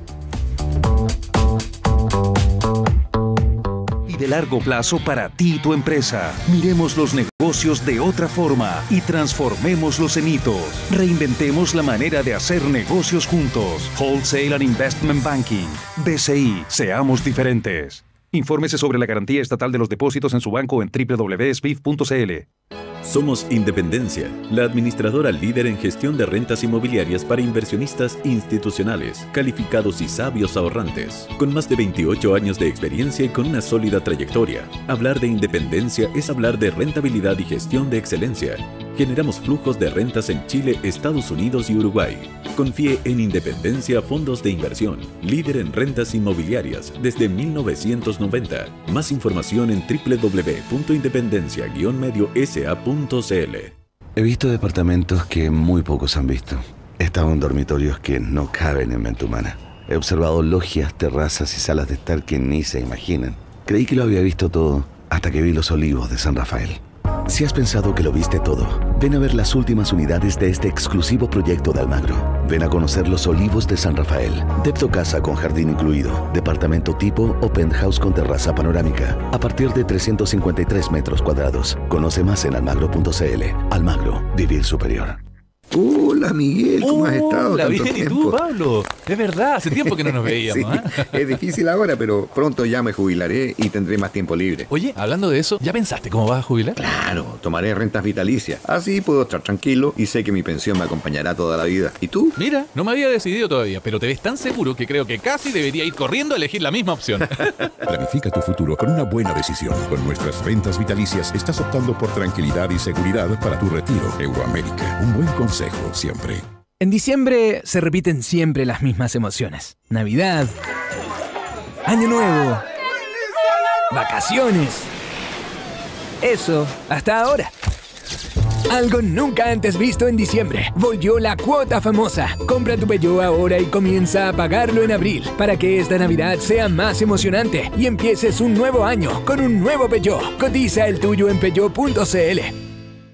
Y de largo plazo para ti y tu empresa. Miremos los negocios de otra forma y transformémoslos en hitos. Reinventemos la manera de hacer negocios juntos. Wholesale and Investment Banking. B C I. Seamos diferentes. Infórmese sobre la garantía estatal de los depósitos en su banco en doble u doble u doble u punto s b i f punto c l. Somos Independencia, la administradora líder en gestión de rentas inmobiliarias para inversionistas institucionales, calificados y sabios ahorrantes. Con más de veintiocho años de experiencia y con una sólida trayectoria, hablar de independencia es hablar de rentabilidad y gestión de excelencia. Generamos flujos de rentas en Chile, Estados Unidos y Uruguay. Confíe en Independencia Fondos de Inversión, líder en rentas inmobiliarias desde mil novecientos noventa. Más información en doble u doble u doble u punto independencia guion medio s a punto c l. He visto departamentos que muy pocos han visto. He estado en dormitorios que no caben en mente humana. He observado logias, terrazas y salas de estar que ni se imaginan. Creí que lo había visto todo hasta que vi los Olivos de San Rafael. Si has pensado que lo viste todo, ven a ver las últimas unidades de este exclusivo proyecto de Almagro. Ven a conocer los Olivos de San Rafael. Depto casa con jardín incluido, departamento tipo o penthouse con terraza panorámica, a partir de trescientos cincuenta y tres metros cuadrados. Conoce más en almagro punto c l. Almagro, vivir superior. Hola Miguel, ¿cómo has estado? Hola, Tanto bien, tiempo. ¿y tú, Pablo? Es verdad, hace tiempo que no nos veíamos. Sí, ¿eh? es difícil ahora, pero pronto ya me jubilaré y tendré más tiempo libre. Oye, hablando de eso, ¿ya pensaste cómo vas a jubilar? Claro, tomaré rentas vitalicias. Así puedo estar tranquilo y sé que mi pensión me acompañará toda la vida. ¿Y tú? Mira, no me había decidido todavía, pero te ves tan seguro que creo que casi debería ir corriendo a elegir la misma opción. Planifica tu futuro con una buena decisión. Con nuestras rentas vitalicias estás optando por tranquilidad y seguridad para tu retiro. Euroamérica, un buen consejo siempre. En diciembre se repiten siempre las mismas emociones. Navidad, Año Nuevo, vacaciones. Eso, hasta ahora. Algo nunca antes visto en diciembre. Volvió la cuota famosa. Compra tu Peugeot ahora y comienza a pagarlo en abril para que esta Navidad sea más emocionante y empieces un nuevo año con un nuevo Peugeot. Cotiza el tuyo en peugeot punto c l.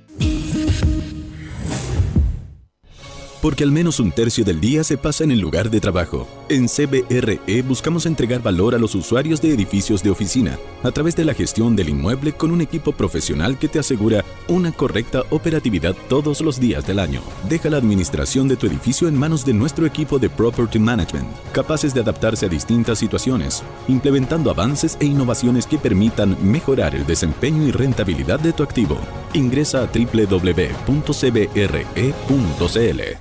Porque al menos un tercio del día se pasa en el lugar de trabajo. En C B R E buscamos entregar valor a los usuarios de edificios de oficina a través de la gestión del inmueble con un equipo profesional que te asegura una correcta operatividad todos los días del año. Deja la administración de tu edificio en manos de nuestro equipo de Property Management, capaces de adaptarse a distintas situaciones, implementando avances e innovaciones que permitan mejorar el desempeño y rentabilidad de tu activo. Ingresa a doble u doble u doble u punto c b r e punto c l.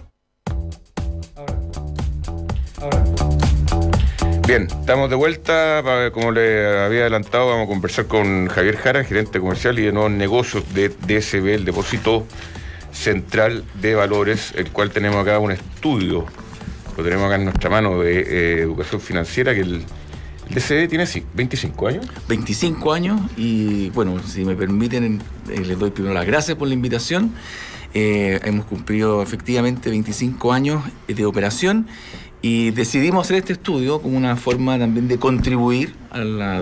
Bien, estamos de vuelta. Como le había adelantado, vamos a conversar con Javier Jara, gerente comercial y de nuevos negocios de D S B, el Depósito Central de Valores, el cual tenemos acá un estudio, lo tenemos acá en nuestra mano, de eh, educación financiera, que el, el D S B tiene sí, veinticinco años. veinticinco años y, bueno, si me permiten, eh, les doy primero las gracias por la invitación. Eh, hemos cumplido efectivamente veinticinco años de operación. Y decidimos hacer este estudio como una forma también de contribuir a, la, a,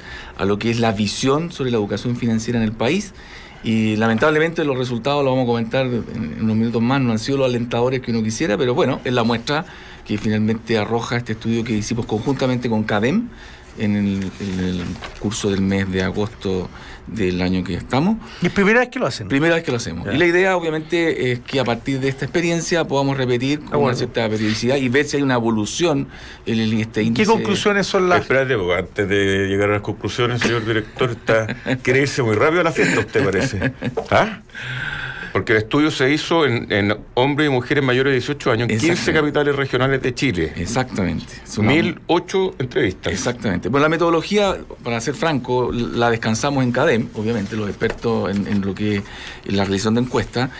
a lo que es la visión sobre la educación financiera en el país. Y lamentablemente los resultados los vamos a comentar en, en unos minutos más, no han sido los alentadores que uno quisiera, pero bueno, es la muestra que finalmente arroja este estudio que hicimos conjuntamente con CADEM en el, en el curso del mes de agosto del año que estamos. ¿Y es primera vez que lo hacen? Primera vez que lo hacemos. Ya. Y la idea, obviamente, es que a partir de esta experiencia podamos repetir con ah, bueno. una cierta periodicidad y ver si hay una evolución en el, este índice. ¿Qué conclusiones son las...? Espérate, porque antes de llegar a las conclusiones, señor director, está quiere irse muy rápido a la fiesta, ¿usted parece? ¿Ah? Porque el estudio se hizo en, en hombres y mujeres mayores de dieciocho años en quince capitales regionales de Chile. Exactamente. mil ocho entrevistas. Exactamente. Bueno, la metodología, para ser franco, la descansamos en CADEM, obviamente, los expertos en, en lo que es la realización de encuestas,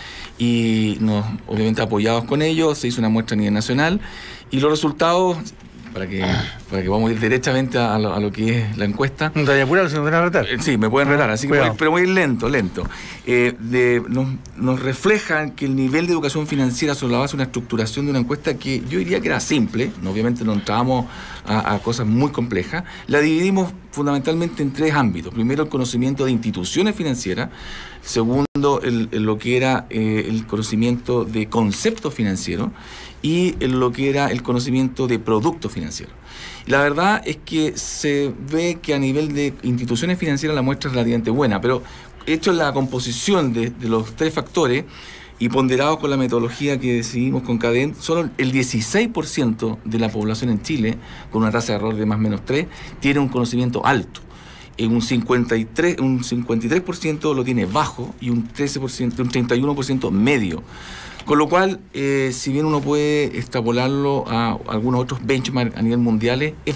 y nos, obviamente, apoyados con ellos, se hizo una muestra a nivel nacional, y los resultados... Para que, para que vamos a ir derechamente a lo, a lo que es la encuesta. ¿No te hay apurado si no te van a retar? Sí, me pueden retar, así que voy, pero voy a ir lento, lento. Eh, de, nos, nos refleja que el nivel de educación financiera sobre la base de una estructuración de una encuesta que yo diría que era simple, obviamente no entrábamos a, a cosas muy complejas, la dividimos fundamentalmente en tres ámbitos. Primero, el conocimiento de instituciones financieras. Segundo, el, el, lo que era eh, el conocimiento de conceptos financieros. Y en lo que era el conocimiento de productos financieros. La verdad es que se ve que a nivel de instituciones financieras la muestra es relativamente buena, pero hecho la composición de, de los tres factores y ponderados con la metodología que decidimos con CADEM, solo el dieciséis por ciento de la población en Chile, con una tasa de error de más o menos tres, tiene un conocimiento alto. En un cincuenta y tres, un cincuenta y tres por ciento lo tiene bajo y un trece por ciento, un treinta y uno por ciento medio. Con lo cual, eh, si bien uno puede extrapolarlo a algunos otros benchmarks a nivel mundial, es bajo.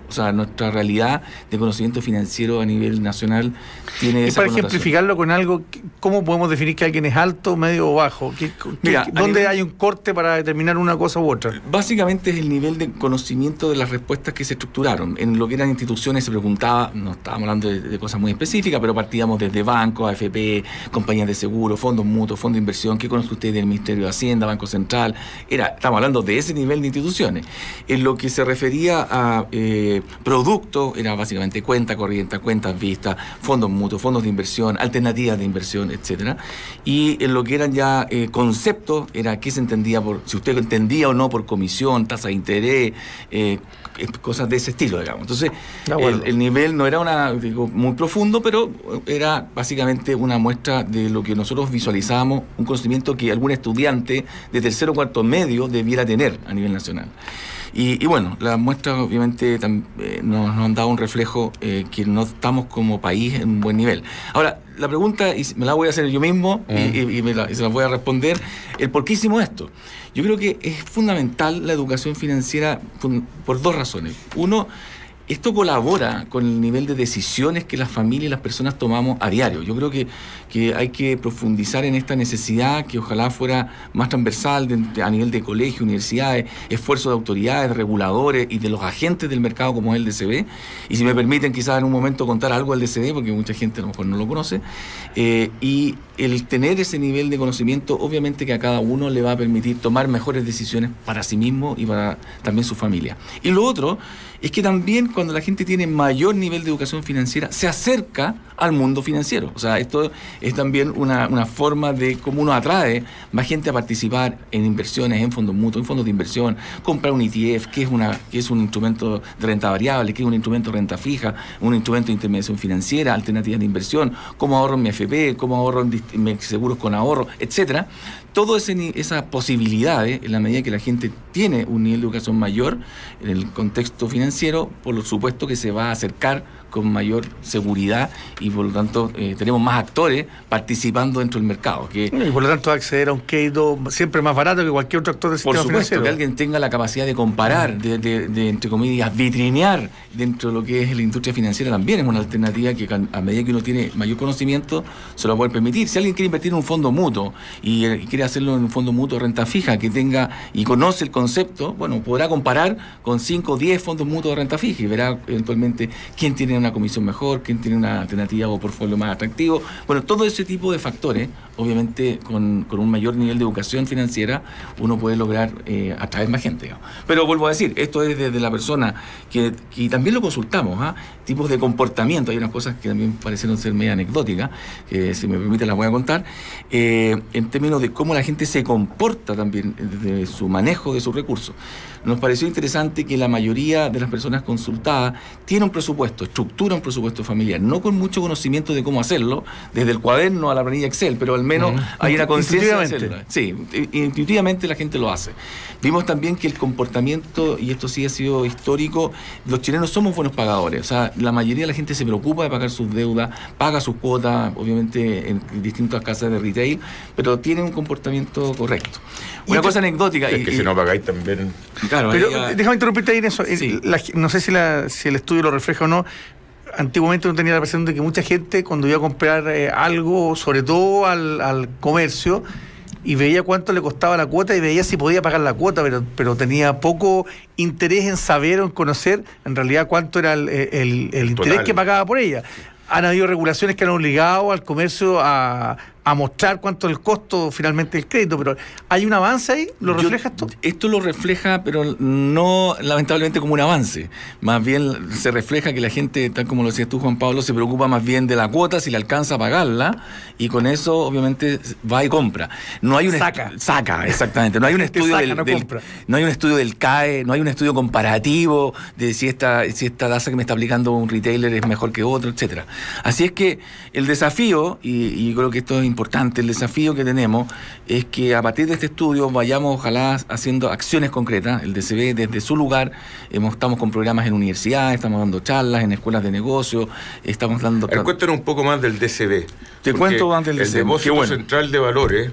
O sea, nuestra realidad de conocimiento financiero a nivel nacional tiene y esa para connotación. ejemplificarlo con algo, ¿cómo podemos definir que alguien es alto, medio o bajo? ¿Qué, Mira, qué, ¿Dónde nivel, hay un corte para determinar una cosa u otra? Básicamente es el nivel de conocimiento de las respuestas que se estructuraron. En lo que eran instituciones se preguntaba, no estábamos hablando de, de cosas muy específicas, pero partíamos desde bancos, A F P, compañías de seguro, fondos mutuos, fondos de inversión. ¿Qué conoce usted del Ministerio de Hacienda, Banco Central? Era, estamos hablando de ese nivel de instituciones. En lo que se refería a eh, productos, era básicamente cuenta corriente, cuentas vistas, fondos mutuos, fondos de inversión, alternativas de inversión, etcétera. Y en lo que eran ya eh, conceptos, era qué se entendía por, si usted entendía o no por comisión, tasa de interés, eh, cosas de ese estilo, digamos. Entonces, el, el nivel no era una, digo, muy profundo, pero era básicamente una muestra de lo que nosotros visualizábamos, un conocimiento que algún estudiante de tercero o cuarto medio debiera tener a nivel nacional. Y, y bueno, las muestras obviamente tam, eh, nos, nos han dado un reflejo eh, que no estamos como país en un buen nivel. Ahora, la pregunta, y me la voy a hacer yo mismo, mm. y, y, me la, y se la voy a responder, el por qué hicimos esto. Yo creo que es fundamental la educación financiera por, por dos razones. Uno, esto colabora con el nivel de decisiones que las familias y las personas tomamos a diario. Yo creo que, que hay que profundizar en esta necesidad que ojalá fuera más transversal de, a nivel de colegios, universidades, esfuerzos de autoridades, de reguladores y de los agentes del mercado como es el D C B. Y si me permiten quizás en un momento contar algo del D C B, porque mucha gente a lo mejor no lo conoce. Eh, y el tener ese nivel de conocimiento, obviamente que a cada uno le va a permitir tomar mejores decisiones para sí mismo y para también su familia. Y lo otro es que también cuando la gente tiene mayor nivel de educación financiera, se acerca al mundo financiero. O sea, esto es también una, una forma de cómo uno atrae más gente a participar en inversiones, en fondos mutuos, en fondos de inversión, comprar un E T F, que es, una, que es un instrumento de renta variable, que es un instrumento de renta fija, un instrumento de intermediación financiera, alternativas de inversión, cómo ahorro en mi A F P, cómo ahorro en mis seguros con ahorro, etcétera. Todas esas posibilidades, en la medida que la gente tiene un nivel de educación mayor en el contexto financiero, por supuesto que se va a acercar con mayor seguridad y por lo tanto eh, tenemos más actores participando dentro del mercado. Que, y por lo tanto acceder a un crédito siempre más barato que cualquier otro actor del sistema financiero. Por supuesto, que alguien tenga la capacidad de comparar, de, de, de entre comillas, vitrinear dentro de lo que es la industria financiera también es una alternativa que a medida que uno tiene mayor conocimiento se lo puede permitir. Si alguien quiere invertir en un fondo mutuo y, y quiere hacerlo en un fondo mutuo de renta fija que tenga y conoce el concepto, bueno, podrá comparar con cinco o diez fondos mutuos de renta fija y verá eventualmente quién tiene una comisión mejor, quién tiene una alternativa o portfolio más atractivo. Bueno, todo ese tipo de factores, obviamente con, con un mayor nivel de educación financiera, uno puede lograr eh, atraer más gente, digamos. Pero vuelvo a decir, esto es desde la persona que, que también lo consultamos, ¿eh? Tipos de comportamiento, hay unas cosas que también parecieron ser medio anecdóticas, que si me permite las voy a contar, eh, en términos de cómo la gente se comporta también desde su manejo de sus recursos. Nos pareció interesante que la mayoría de las personas consultadas tiene un presupuesto, estructura un presupuesto familiar, no con mucho conocimiento de cómo hacerlo, desde el cuaderno a la planilla Excel, pero al menos mm. hay una conciencia de hacerlo. Sí, intuitivamente la gente lo hace. Vimos también que el comportamiento, y esto sí ha sido histórico, los chilenos somos buenos pagadores, o sea, la mayoría de la gente se preocupa de pagar sus deudas, paga sus cuotas, obviamente en distintas casas de retail, pero tiene un comportamiento correcto. Una cosa anecdótica. Es y, que y, si no pagáis también... Claro, pero ya... déjame interrumpirte ahí en eso. Sí. La, no sé si, la, si el estudio lo refleja o no. Antiguamente uno tenía la percepción de que mucha gente cuando iba a comprar eh, algo, sobre todo al, al comercio, y veía cuánto le costaba la cuota y veía si podía pagar la cuota, pero, pero tenía poco interés en saber o en conocer en realidad cuánto era el, el, el interés que pagaba por ella. Han habido regulaciones que han obligado al comercio a, a mostrar cuánto es el costo finalmente del crédito, pero ¿hay un avance ahí? ¿Lo refleja esto? Esto lo refleja, pero no lamentablemente como un avance. Más bien se refleja que la gente, tal como lo decías tú, Juan Pablo, se preocupa más bien de la cuota, si le alcanza a pagarla, y con eso obviamente va y compra. No hay un saca. Estu- saca, exactamente. No hay un estudio saca, del, no, del no hay un estudio del C A E, no hay un estudio comparativo de si esta, si esta tasa que me está aplicando un retailer es mejor que otro, etcétera. Así es que el desafío, y, y creo que esto es importante, el desafío que tenemos es que a partir de este estudio vayamos ojalá haciendo acciones concretas. El D C B desde su lugar, hemos, estamos con programas en universidades, estamos dando charlas en escuelas de negocios, estamos dando... Cuéntanos un poco más del D C B. Te cuento más del D C B. El Depósito bueno. Central de Valores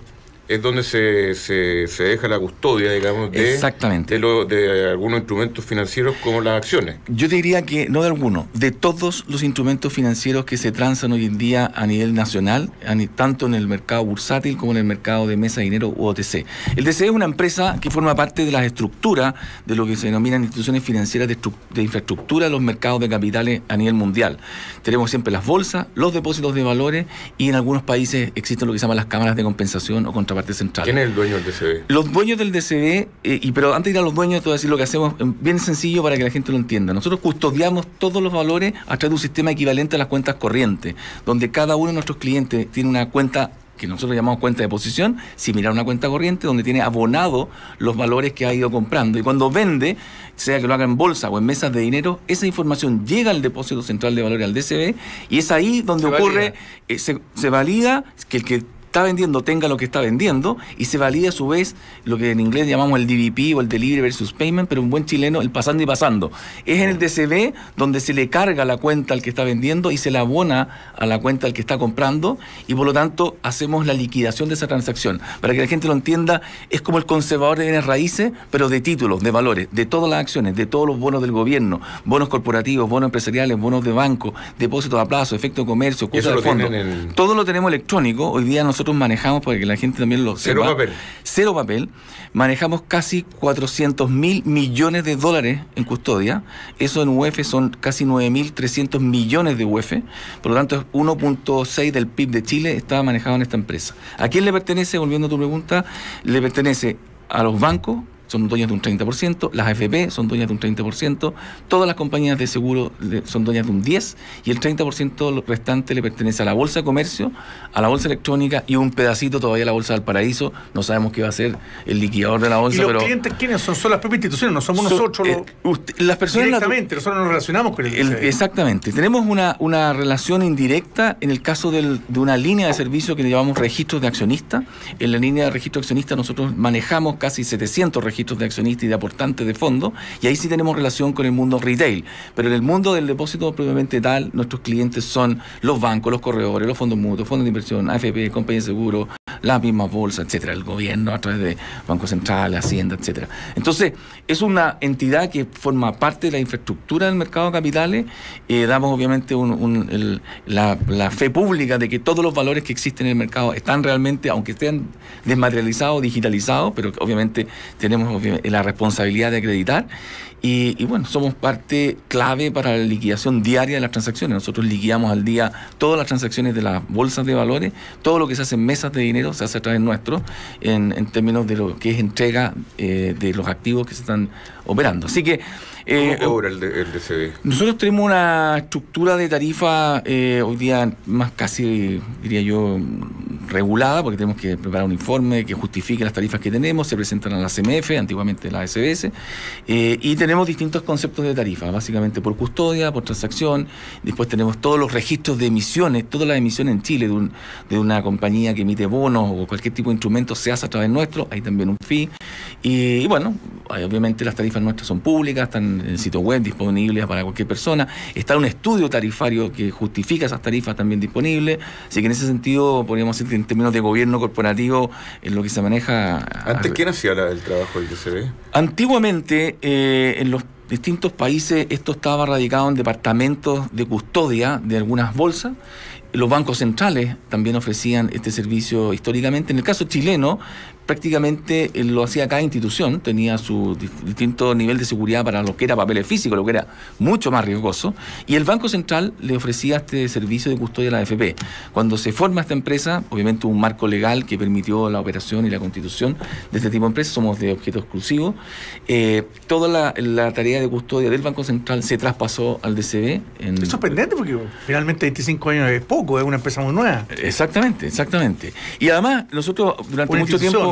es donde se, se, se deja la custodia, digamos, de, Exactamente. de, lo, de algunos instrumentos financieros como las acciones. Yo te diría que, no de alguno, de todos los instrumentos financieros que se transan hoy en día a nivel nacional, a ni, tanto en el mercado bursátil como en el mercado de mesa de dinero u O T C. El D C E es una empresa que forma parte de las estructuras de lo que se denominan instituciones financieras de, de infraestructura de los mercados de capitales a nivel mundial. Tenemos siempre las bolsas, los depósitos de valores y en algunos países existen lo que se llaman las cámaras de compensación o contrapartida parte central. ¿Quién es el dueño del D C B? Los dueños del D C B, eh, y pero antes de ir a los dueños, te voy a decir lo que hacemos, eh, bien sencillo para que la gente lo entienda. Nosotros custodiamos todos los valores a través de un sistema equivalente a las cuentas corrientes, donde cada uno de nuestros clientes tiene una cuenta que nosotros llamamos cuenta de posición, similar a una cuenta corriente, donde tiene abonado los valores que ha ido comprando. Y cuando vende, sea que lo haga en bolsa o en mesas de dinero, esa información llega al depósito central de valores, al D C B, y es ahí donde se ocurre, valida. Eh, se, se valida que el que está vendiendo tenga lo que está vendiendo, y se valida a su vez lo que en inglés llamamos el D V P o el Delivery versus Payment, pero en buen chileno el pasando y pasando. Es en el D C B donde se le carga la cuenta al que está vendiendo y se le abona a la cuenta al que está comprando, y por lo tanto hacemos la liquidación de esa transacción. Para que la gente lo entienda, es como el conservador de bienes raíces, pero de títulos, de valores, de todas las acciones, de todos los bonos del gobierno, bonos corporativos, bonos empresariales, bonos de banco, depósitos a plazo, efecto de comercio, cuotas de fondo. El... Todo lo tenemos electrónico. Hoy día nosotros manejamos, para que la gente también lo sepa, cero papel. Cero papel. Manejamos casi cuatrocientos mil millones de dólares en custodia. Eso en U E F son casi nueve mil trescientos millones de U E F. Por lo tanto, uno punto seis del P I B de Chile está manejado en esta empresa. ¿A quién le pertenece? Volviendo a tu pregunta, le pertenece a los bancos, son dueñas de un treinta por ciento, las A F P son dueñas de un treinta por ciento, todas las compañías de seguro son dueñas de un diez por ciento, y el treinta por ciento restante le pertenece a la Bolsa de Comercio, a la Bolsa Electrónica, y un pedacito todavía a la Bolsa del Paraíso. No sabemos qué va a ser el liquidador de la bolsa. ¿Y los pero clientes quiénes son? Son las propias instituciones, no somos son, nosotros eh, los... usted, las personas directamente, la, nosotros nos relacionamos con el, el Exactamente. Tenemos una, una relación indirecta en el caso del, de una línea de servicio que le llamamos registros de accionistas. En la línea de registros de accionistas nosotros manejamos casi setecientos registros de accionistas y de aportantes de fondos, y ahí sí tenemos relación con el mundo retail. Pero en el mundo del depósito propiamente tal, nuestros clientes son los bancos, los corredores, los fondos mutuos, fondos de inversión, A F P, compañías de seguro, las mismas bolsas, etcétera, el gobierno a través de bancos centrales, Hacienda, etcétera. Entonces, es una entidad que forma parte de la infraestructura del mercado de capitales. Eh, damos obviamente un, un, el, la, la fe pública de que todos los valores que existen en el mercado están realmente, aunque estén desmaterializados, digitalizados, pero obviamente tenemos obviamente la responsabilidad de acreditar. Y, y bueno, somos parte clave para la liquidación diaria de las transacciones. Nosotros liquidamos al día todas las transacciones de las bolsas de valores, todo lo que se hace en mesas de dinero se hace a través nuestro, en, en términos de lo que es entrega eh, de los activos que se están operando. Así que Eh, ¿Cómo cobra el, el D C B? Nosotros tenemos una estructura de tarifa eh, hoy día más casi, diría yo, regulada, porque tenemos que preparar un informe que justifique las tarifas que tenemos, se presentan a la C M F, antiguamente la S B S, eh, y tenemos distintos conceptos de tarifa, básicamente por custodia, por transacción. Después tenemos todos los registros de emisiones, todas las emisiones en Chile de, un, de una compañía que emite bonos o cualquier tipo de instrumento se hace a través nuestro, hay también un fee. Y, y bueno, obviamente las tarifas nuestras son públicas, están en el sitio web disponibles para cualquier persona. Está un estudio tarifario que justifica esas tarifas también disponibles. Así que en ese sentido, podríamos decir que en términos de gobierno corporativo, en lo que se maneja... ¿Antes quién hacía la, el trabajo del D C B? Antiguamente, eh, en los distintos países, esto estaba radicado en departamentos de custodia de algunas bolsas. Los bancos centrales también ofrecían este servicio históricamente. En el caso chileno, prácticamente lo hacía cada institución, tenía su distinto nivel de seguridad para lo que era papeles físicos, lo que era mucho más riesgoso, y el Banco Central le ofrecía este servicio de custodia a la A F P. Cuando se forma esta empresa, obviamente un marco legal que permitió la operación y la constitución de este tipo de empresas, somos de objeto exclusivo, eh, toda la, la tarea de custodia del Banco Central se traspasó al D C B. En... Es sorprendente porque finalmente veinticinco años es poco, es una empresa muy nueva. Exactamente, exactamente. Y además, nosotros durante una mucho tiempo...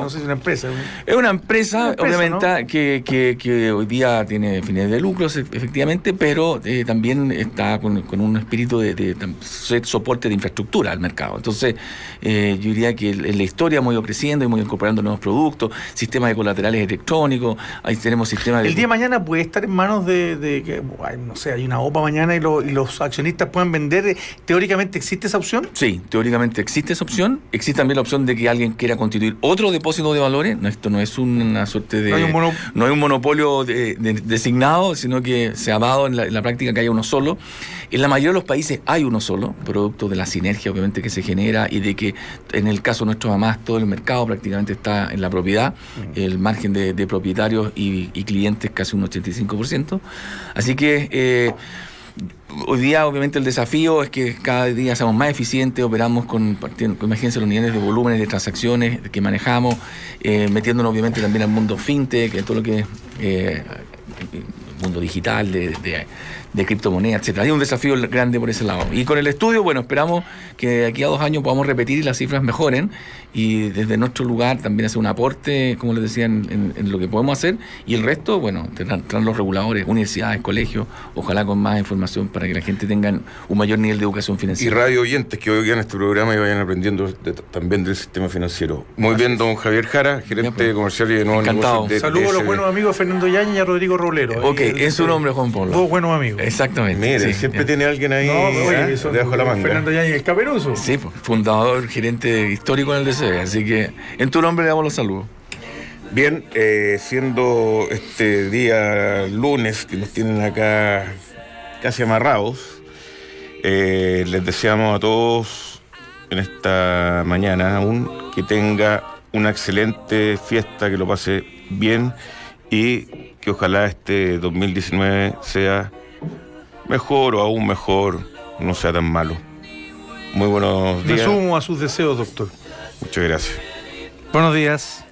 no sé si es una empresa. Es una empresa, una empresa obviamente, ¿no? que, que, que hoy día tiene fines de lucros, efectivamente, pero eh, también está con, con un espíritu de, de, de soporte de infraestructura al mercado. Entonces, eh, yo diría que en la historia hemos ido creciendo, hemos ido incorporando nuevos productos, sistemas de colaterales electrónicos, ahí tenemos sistemas de... El día de mañana puede estar en manos de, de que, no sé, hay una O P A mañana y, lo, y los accionistas puedan vender. ¿Teóricamente existe esa opción? Sí, teóricamente existe esa opción. Existe también la opción de que alguien quiera constituir otro depósito de valores. No, esto no es una suerte de... No hay un, mono... no hay un monopolio de, de, designado, sino que se ha dado en la, en la práctica que haya uno solo. En la mayoría de los países hay uno solo, producto de la sinergia obviamente que se genera y de que en el caso de nuestros mamás todo el mercado prácticamente está en la propiedad, uh-huh. el margen de, de propietarios y, y clientes casi un ochenta y cinco por ciento. Así que... Eh, hoy día, obviamente, el desafío es que cada día seamos más eficientes, operamos con, imagínense los niveles de volúmenes de transacciones que manejamos, eh, metiéndonos, obviamente, también al mundo fintech, todo lo que es eh, el mundo digital, de, de, de criptomonedas, etcétera. Hay un desafío grande por ese lado. Y con el estudio, bueno, esperamos que de aquí a dos años podamos repetir y las cifras mejoren y desde nuestro lugar también hacer un aporte, como les decía, en, en, en lo que podemos hacer y el resto, bueno, tendrán los reguladores, universidades, colegios, ojalá con más información para que la gente tenga un mayor nivel de educación financiera. Y radio oyentes que oigan este programa y vayan aprendiendo de, también del sistema financiero. Muy bien, don Javier Jara, gerente ya, pues, comercial y de nuevos negocios. De, Saludos a los buenos amigos Fernando Yáñez y a Rodrigo Roblero. Ok, el, es su nombre, Juan Pablo. Dos buenos amigos. Exactamente. Mire, sí, siempre ya. tiene alguien ahí, no, oye, ¿eh? debajo de la manga. Fernando Yáñez, el Caperuso. Sí, pues, fundador, gerente histórico en el D C B, así que en tu nombre le damos los saludos. Bien, eh, siendo este día lunes que nos tienen acá casi amarrados, eh, les deseamos a todos en esta mañana aún que tenga una excelente fiesta, que lo pase bien y que ojalá este dos mil diecinueve sea mejor o aún mejor, no sea tan malo. Muy buenos días. Me sumo a sus deseos, doctor. Muchas gracias. Buenos días.